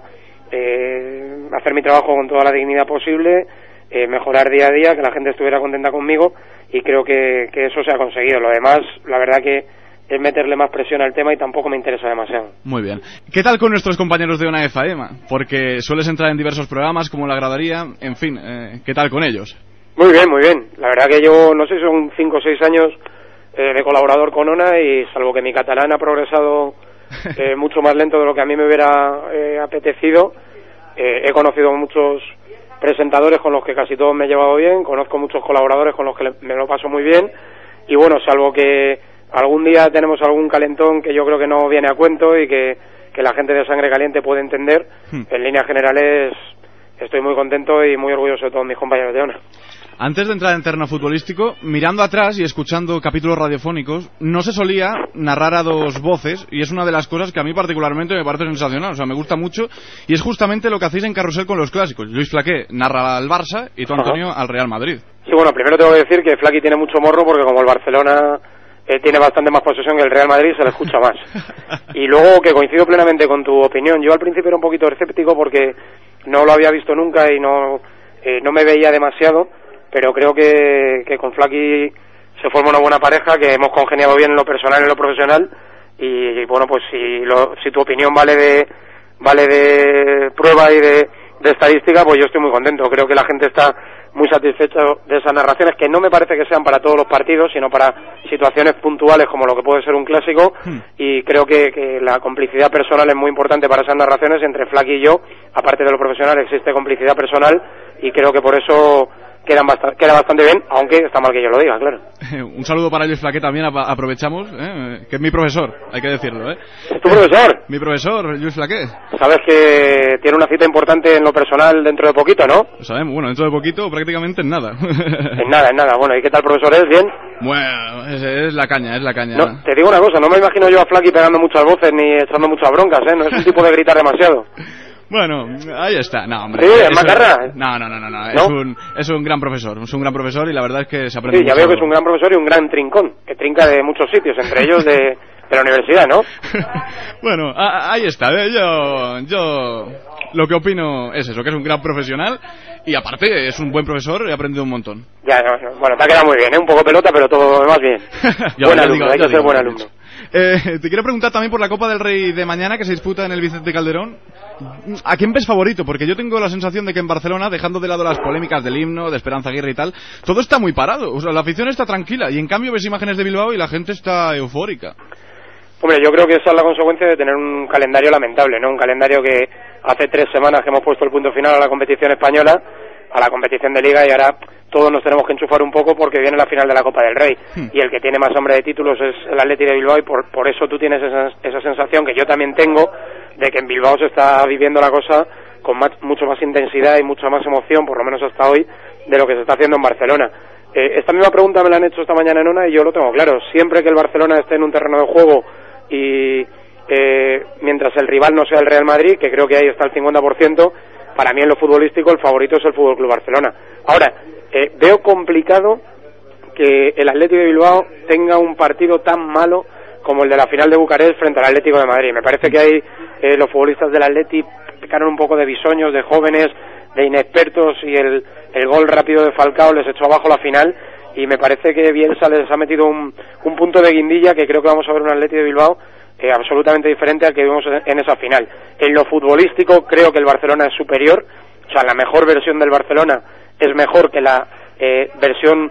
hacer mi trabajo con toda la dignidad posible, mejorar día a día, que la gente estuviera contenta conmigo, y creo que eso se ha conseguido. Lo demás, la verdad que es meterle más presión al tema y tampoco me interesa demasiado. Muy bien. ¿Qué tal con nuestros compañeros de Ona FM? Porque sueles entrar en diversos programas como La Gradería, en fin, ¿qué tal con ellos? Muy bien, muy bien. La verdad que yo, no sé, son 5 o 6 años de colaborador con Ona, y salvo que mi catalán ha progresado mucho más lento de lo que a mí me hubiera apetecido, he conocido muchos presentadores con los que casi todos me he llevado bien, conozco muchos colaboradores con los que me lo paso muy bien, y bueno, salvo que algún día tenemos algún calentón que yo creo que no viene a cuento y que la gente de Sangre Caliente puede entender, en líneas generales estoy muy contento y muy orgulloso de todos mis compañeros de ONA. Antes de entrar en terreno futbolístico, mirando atrás y escuchando capítulos radiofónicos, no se solía narrar a 2 voces, y es una de las cosas que a mí particularmente me parece sensacional, o sea, me gusta mucho, y es justamente lo que hacéis en Carrusel con los clásicos. Luis Flaqué narra al Barça y tú, Antonio, al Real Madrid. Sí, bueno, primero tengo que decir que Flaquí tiene mucho morro, porque como el Barcelona tiene bastante más posesión que el Real Madrid, se le escucha más. Y luego, que coincido plenamente con tu opinión, yo al principio era un poquito escéptico porque no lo había visto nunca y no no me veía demasiado, pero creo que con Flaky se forma una buena pareja, que hemos congeniado bien en lo personal y en lo profesional, y bueno, pues si tu opinión vale de prueba y de estadística, pues yo estoy muy contento. Creo que la gente está muy satisfecha de esas narraciones, que no me parece que sean para todos los partidos, sino para situaciones puntuales como lo que puede ser un clásico, y creo que la complicidad personal es muy importante para esas narraciones. Entre Flaky y yo, aparte de lo profesional, existe complicidad personal, y creo que por eso queda bastante bien, aunque está mal que yo lo diga, claro. Un saludo para Lluís Flaqué también, aprovechamos, que es mi profesor, hay que decirlo. ¿Es tu profesor? Mi profesor, Lluís Flaqué. Sabes que tiene una cita importante en lo personal dentro de poquito, ¿no? Lo sabemos, bueno, dentro de poquito prácticamente en nada. En nada. Bueno, ¿y qué tal, profesor? ¿Es bien? Bueno, es la caña. No, te digo una cosa, no me imagino yo a Flaky pegando muchas voces ni echando muchas broncas, no es un tipo de gritar demasiado. Bueno, ahí está. No, hombre. Sí, es macarra. No. Es un gran profesor. Es un gran profesor y la verdad es que se aprende. Sí, ya veo que es un gran profesor y un gran trincón, que trinca de muchos sitios, entre ellos de la universidad, ¿no? Bueno, ahí está. Yo lo que opino es eso, que es un gran profesional y aparte es un buen profesor, he aprendido un montón. Ya, bueno, te ha quedado muy bien, un poco pelota, pero todo lo demás bien. Buen alumno, hay que ser buen alumno. Te quiero preguntar también por la Copa del Rey de mañana, que se disputa en el Vicente Calderón. ¿A quién ves favorito? Porque yo tengo la sensación de que en Barcelona, dejando de lado las polémicas del himno, de Esperanza Aguirre y tal, todo está muy parado. O sea, la afición está tranquila y en cambio ves imágenes de Bilbao y la gente está eufórica. Hombre, yo creo que esa es la consecuencia de tener un calendario lamentable, ¿no? Un calendario que hace 3 semanas que hemos puesto el punto final a la competición española, a la competición de Liga, y ahora todos nos tenemos que enchufar un poco porque viene la final de la Copa del Rey. Y el que tiene más hambre de títulos es el Athletic de Bilbao, y por eso tú tienes esa sensación que yo también tengo de que en Bilbao se está viviendo la cosa con mucho más intensidad y mucha más emoción, por lo menos hasta hoy, de lo que se está haciendo en Barcelona. Esta misma pregunta me la han hecho esta mañana en ONA y yo lo tengo claro. Siempre que el Barcelona esté en un terreno de juego y mientras el rival no sea el Real Madrid, que creo que ahí está el 50%, para mí en lo futbolístico el favorito es el Fútbol Club Barcelona. Ahora, veo complicado que el Atlético de Bilbao tenga un partido tan malo como el de la final de Bucarest frente al Atlético de Madrid. Me parece que hay los futbolistas del Atleti pecaron un poco de bisoños, de jóvenes, de inexpertos, y el gol rápido de Falcao les echó abajo la final, y me parece que Bielsa les ha metido un punto de guindilla, que creo que vamos a ver un Atlético de Bilbao absolutamente diferente al que vimos en esa final. En lo futbolístico creo que el Barcelona es superior, o sea, la mejor versión del Barcelona es mejor que la versión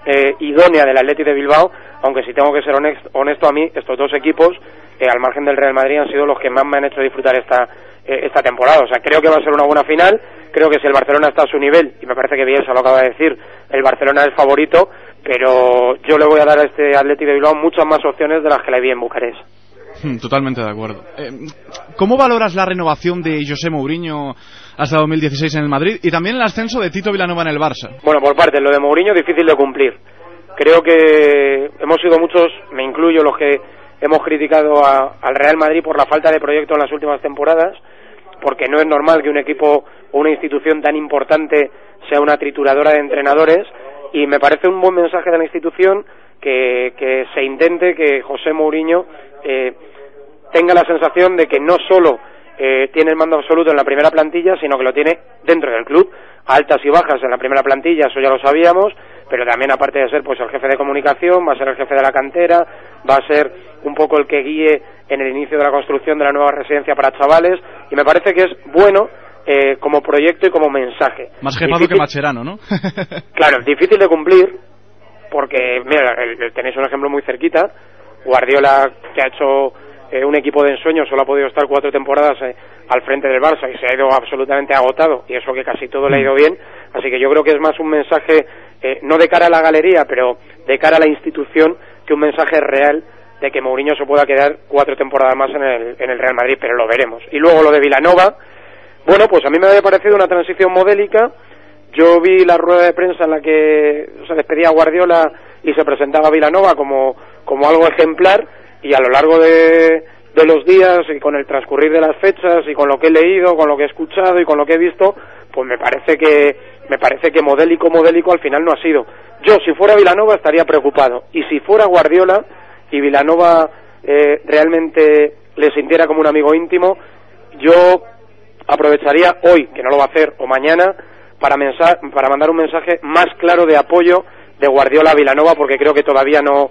idónea del Athletic de Bilbao, aunque si tengo que ser honesto, a mí estos dos equipos, al margen del Real Madrid, han sido los que más me han hecho disfrutar esta temporada. O sea, creo que va a ser una buena final, creo que si el Barcelona está a su nivel, y me parece que Bielsa lo acaba de decir, el Barcelona es favorito, pero yo le voy a dar a este Athletic de Bilbao muchas más opciones de las que le vi en Bucarest. Totalmente de acuerdo. ¿Cómo valoras la renovación de José Mourinho hasta 2016 en el Madrid y también el ascenso de Tito Vilanova en el Barça? Bueno, por parte, lo de Mourinho difícil de cumplir. Creo que hemos sido muchos, me incluyo, los que hemos criticado al Real Madrid por la falta de proyecto en las últimas temporadas, porque no es normal que un equipo o una institución tan importante sea una trituradora de entrenadores, y me parece un buen mensaje de la institución que se intente que José Mourinho tenga la sensación de que no solo tiene el mando absoluto en la primera plantilla, sino que lo tiene dentro del club, altas y bajas en la primera plantilla, eso ya lo sabíamos, pero también, aparte de ser pues el jefe de comunicación, va a ser el jefe de la cantera, va a ser un poco el que guíe en el inicio de la construcción de la nueva residencia para chavales, y me parece que es bueno como proyecto y como mensaje. Más jefado que Macherano, ¿no? Claro, difícil de cumplir, porque, mira, tenéis un ejemplo muy cerquita. Guardiola, que ha hecho un equipo de ensueño, solo ha podido estar 4 temporadas al frente del Barça y se ha ido absolutamente agotado, y eso que casi todo le ha ido bien. Así que yo creo que es más un mensaje, no de cara a la galería, pero de cara a la institución, que un mensaje real de que Mourinho se pueda quedar 4 temporadas más en el Real Madrid, pero lo veremos. Y luego lo de Vilanova, bueno, pues a mí me había parecido una transición modélica. Yo vi la rueda de prensa en la que se despedía a Guardiola y se presentaba a Vilanova como algo ejemplar, y a lo largo de los días y con el transcurrir de las fechas y con lo que he leído, con lo que he escuchado y con lo que he visto, pues me parece que modélico al final no ha sido. Yo, si fuera Vilanova, estaría preocupado, y si fuera Guardiola y Vilanova realmente le sintiera como un amigo íntimo, yo aprovecharía hoy, que no lo va a hacer, o mañana, para mandar un mensaje más claro de apoyo de Guardiola a Vilanova, porque creo que todavía no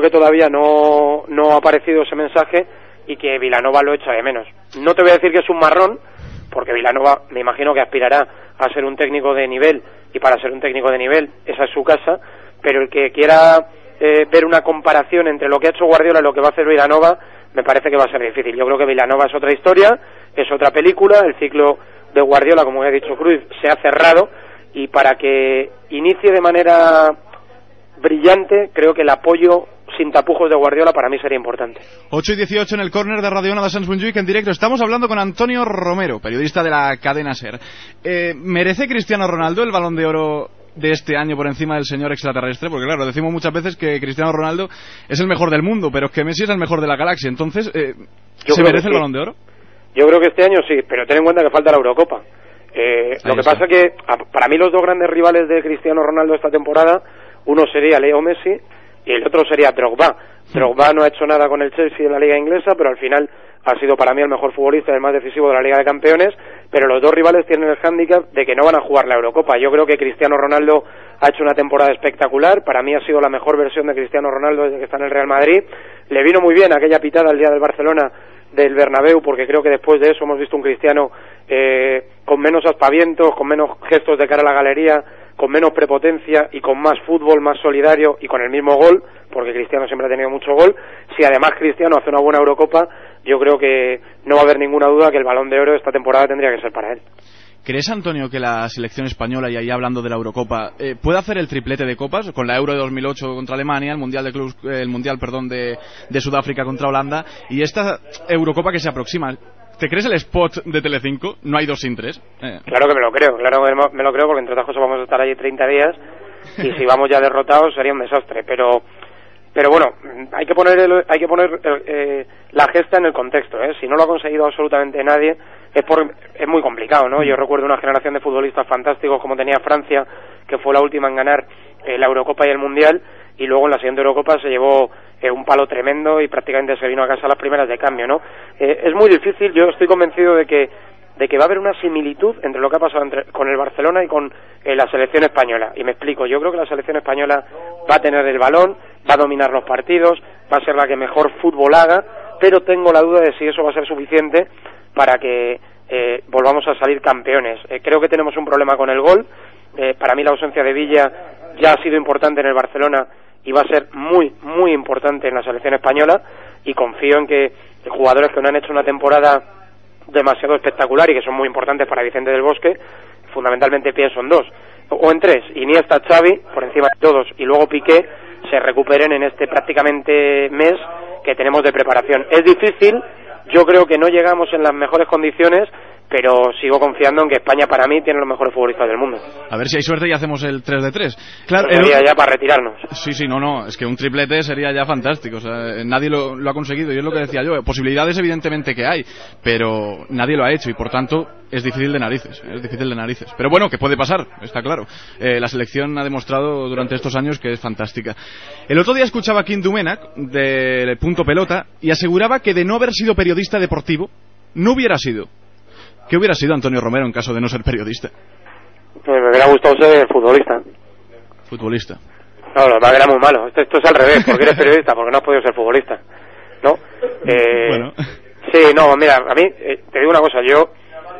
ha aparecido ese mensaje y que Vilanova lo echa de menos. No te voy a decir que es un marrón, porque Vilanova me imagino que aspirará a ser un técnico de nivel, y para ser un técnico de nivel esa es su casa, pero el que quiera ver una comparación entre lo que ha hecho Guardiola y lo que va a hacer Vilanova, me parece que va a ser difícil. Yo creo que Vilanova es otra historia, es otra película, el ciclo de Guardiola, como ha dicho Cruyff, se ha cerrado, y para que inicie de manera brillante, creo que el apoyo sin tapujos de Guardiola para mí sería importante. 8:18 en el córner de Radio Ona de Sants Montjuïc en directo. Estamos hablando con Antonio Romero, periodista de la cadena SER. ¿Merece Cristiano Ronaldo el Balón de Oro de este año por encima del señor extraterrestre? Porque claro, decimos muchas veces que Cristiano Ronaldo es el mejor del mundo, pero es que Messi es el mejor de la galaxia. Entonces, ¿se merece el Balón de Oro? Yo creo que este año sí, pero ten en cuenta que falta la Eurocopa. Lo que pasa es que para mí los dos grandes rivales de Cristiano Ronaldo esta temporada, uno sería Leo Messi y el otro sería Drogba. Drogba no ha hecho nada con el Chelsea en la Liga Inglesa, pero al final ha sido para mí el mejor futbolista y el más decisivo de la Liga de Campeones, pero los dos rivales tienen el hándicap de que no van a jugar la Eurocopa. Yo creo que Cristiano Ronaldo ha hecho una temporada espectacular, para mí ha sido la mejor versión de Cristiano Ronaldo desde que está en el Real Madrid. Le vino muy bien aquella pitada el día del Barcelona del Bernabéu, porque creo que después de eso hemos visto un Cristiano con menos aspavientos, con menos gestos de cara a la galería, con menos prepotencia y con más fútbol, más solidario y con el mismo gol, porque Cristiano siempre ha tenido mucho gol. Si además Cristiano hace una buena Eurocopa, yo creo que no va a haber ninguna duda que el Balón de Oro esta temporada tendría que ser para él. ¿Crees, Antonio, que la selección española, y ahí hablando de la Eurocopa, puede hacer el triplete de copas con la Euro de 2008 contra Alemania, el Mundial de Sudáfrica contra Holanda y esta Eurocopa que se aproxima? ¿Te crees el spot de Telecinco? No hay 2 sin 3. Claro que me lo creo, porque entre otras cosas vamos a estar allí 30 días y si vamos ya derrotados sería un desastre, pero bueno, hay que poner la gesta en el contexto, Si no lo ha conseguido absolutamente nadie es muy complicado, ¿no? Yo recuerdo una generación de futbolistas fantásticos como tenía Francia, que fue la última en ganar la Eurocopa y el Mundial, y luego en la siguiente Eurocopa se llevó un palo tremendo y prácticamente se vino a casa a las primeras de cambio, ¿no? Es muy difícil. Yo estoy convencido de que va a haber una similitud entre lo que ha pasado con el Barcelona y con la selección española, y me explico. Yo creo que la selección española va a tener el balón, va a dominar los partidos, va a ser la que mejor fútbol haga, pero tengo la duda de si eso va a ser suficiente para que volvamos a salir campeones. Creo que tenemos un problema con el gol. Para mí la ausencia de Villa ya ha sido importante en el Barcelona y va a ser muy, muy importante en la selección española, y confío en que jugadores que no han hecho una temporada demasiado espectacular y que son muy importantes para Vicente del Bosque, fundamentalmente pienso en 2 o en 3, Iniesta, Xavi por encima de todos, y luego Piqué, se recuperen en este prácticamente mes que tenemos de preparación. Es difícil, yo creo que no llegamos en las mejores condiciones, pero sigo confiando en que España para mí tiene los mejores futbolistas del mundo. A ver si hay suerte y hacemos el 3 de 3. Claro, sería ya para retirarnos. Sí, no, es que un triplete sería ya fantástico. O sea, nadie lo ha conseguido, y es lo que decía yo. Posibilidades evidentemente que hay, pero nadie lo ha hecho, y por tanto es difícil de narices. Pero bueno, que puede pasar, está claro. La selección ha demostrado durante estos años que es fantástica. El otro día escuchaba a Quim Domènech de Punto Pelota y aseguraba que de no haber sido periodista deportivo, no hubiera sido. ¿Qué hubiera sido Antonio Romero en caso de no ser periodista? Pues me hubiera gustado ser futbolista. ¿Futbolista? No, lo demás era muy malo. Esto es al revés, porque eres periodista, porque no has podido ser futbolista, ¿no? Bueno. Sí, no, mira, a mí, te digo una cosa, yo,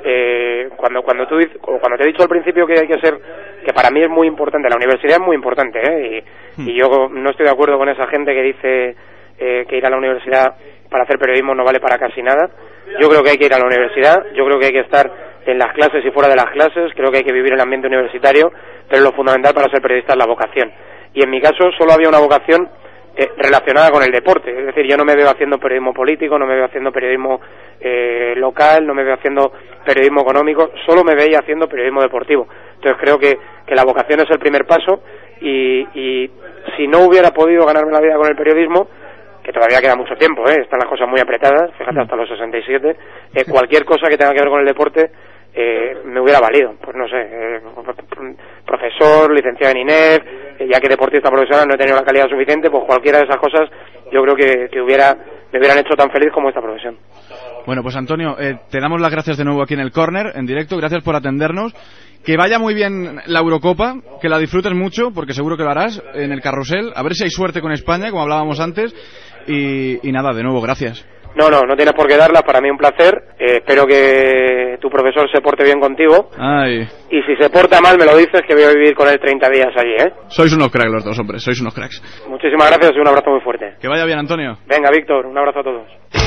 cuando te he dicho al principio que hay que ser, que para mí es muy importante, la universidad es muy importante, y yo no estoy de acuerdo con esa gente que dice que ir a la universidad para hacer periodismo no vale para casi nada. Yo creo que hay que ir a la universidad, yo creo que hay que estar en las clases y fuera de las clases, creo que hay que vivir el ambiente universitario, pero lo fundamental para ser periodista es la vocación. Y en mi caso solo había una vocación relacionada con el deporte, es decir, yo no me veo haciendo periodismo político, no me veo haciendo periodismo local, no me veo haciendo periodismo económico, solo me veía haciendo periodismo deportivo. Entonces creo que la vocación es el primer paso, y si no hubiera podido ganarme la vida con el periodismo, que todavía queda mucho tiempo, están las cosas muy apretadas, fíjate, hasta los 67, cualquier cosa que tenga que ver con el deporte me hubiera valido, pues no sé, profesor, licenciado en INEF, ya que deportista profesional no he tenido la calidad suficiente, pues cualquiera de esas cosas yo creo que me hubieran hecho tan feliz como esta profesión. Bueno, pues Antonio, te damos las gracias de nuevo aquí en el córner, en directo, gracias por atendernos. Que vaya muy bien la Eurocopa, que la disfrutes mucho, porque seguro que lo harás en el carrusel. A ver si hay suerte con España, como hablábamos antes. Y nada, de nuevo, gracias. No tienes por qué darlas, para mí un placer. Espero que tu profesor se porte bien contigo. Ay. Y si se porta mal, me lo dices, que voy a vivir con él 30 días allí, ¿eh? Sois unos cracks los dos, hombre, sois unos cracks. Muchísimas gracias y un abrazo muy fuerte. Que vaya bien, Antonio. Venga, Víctor, un abrazo a todos.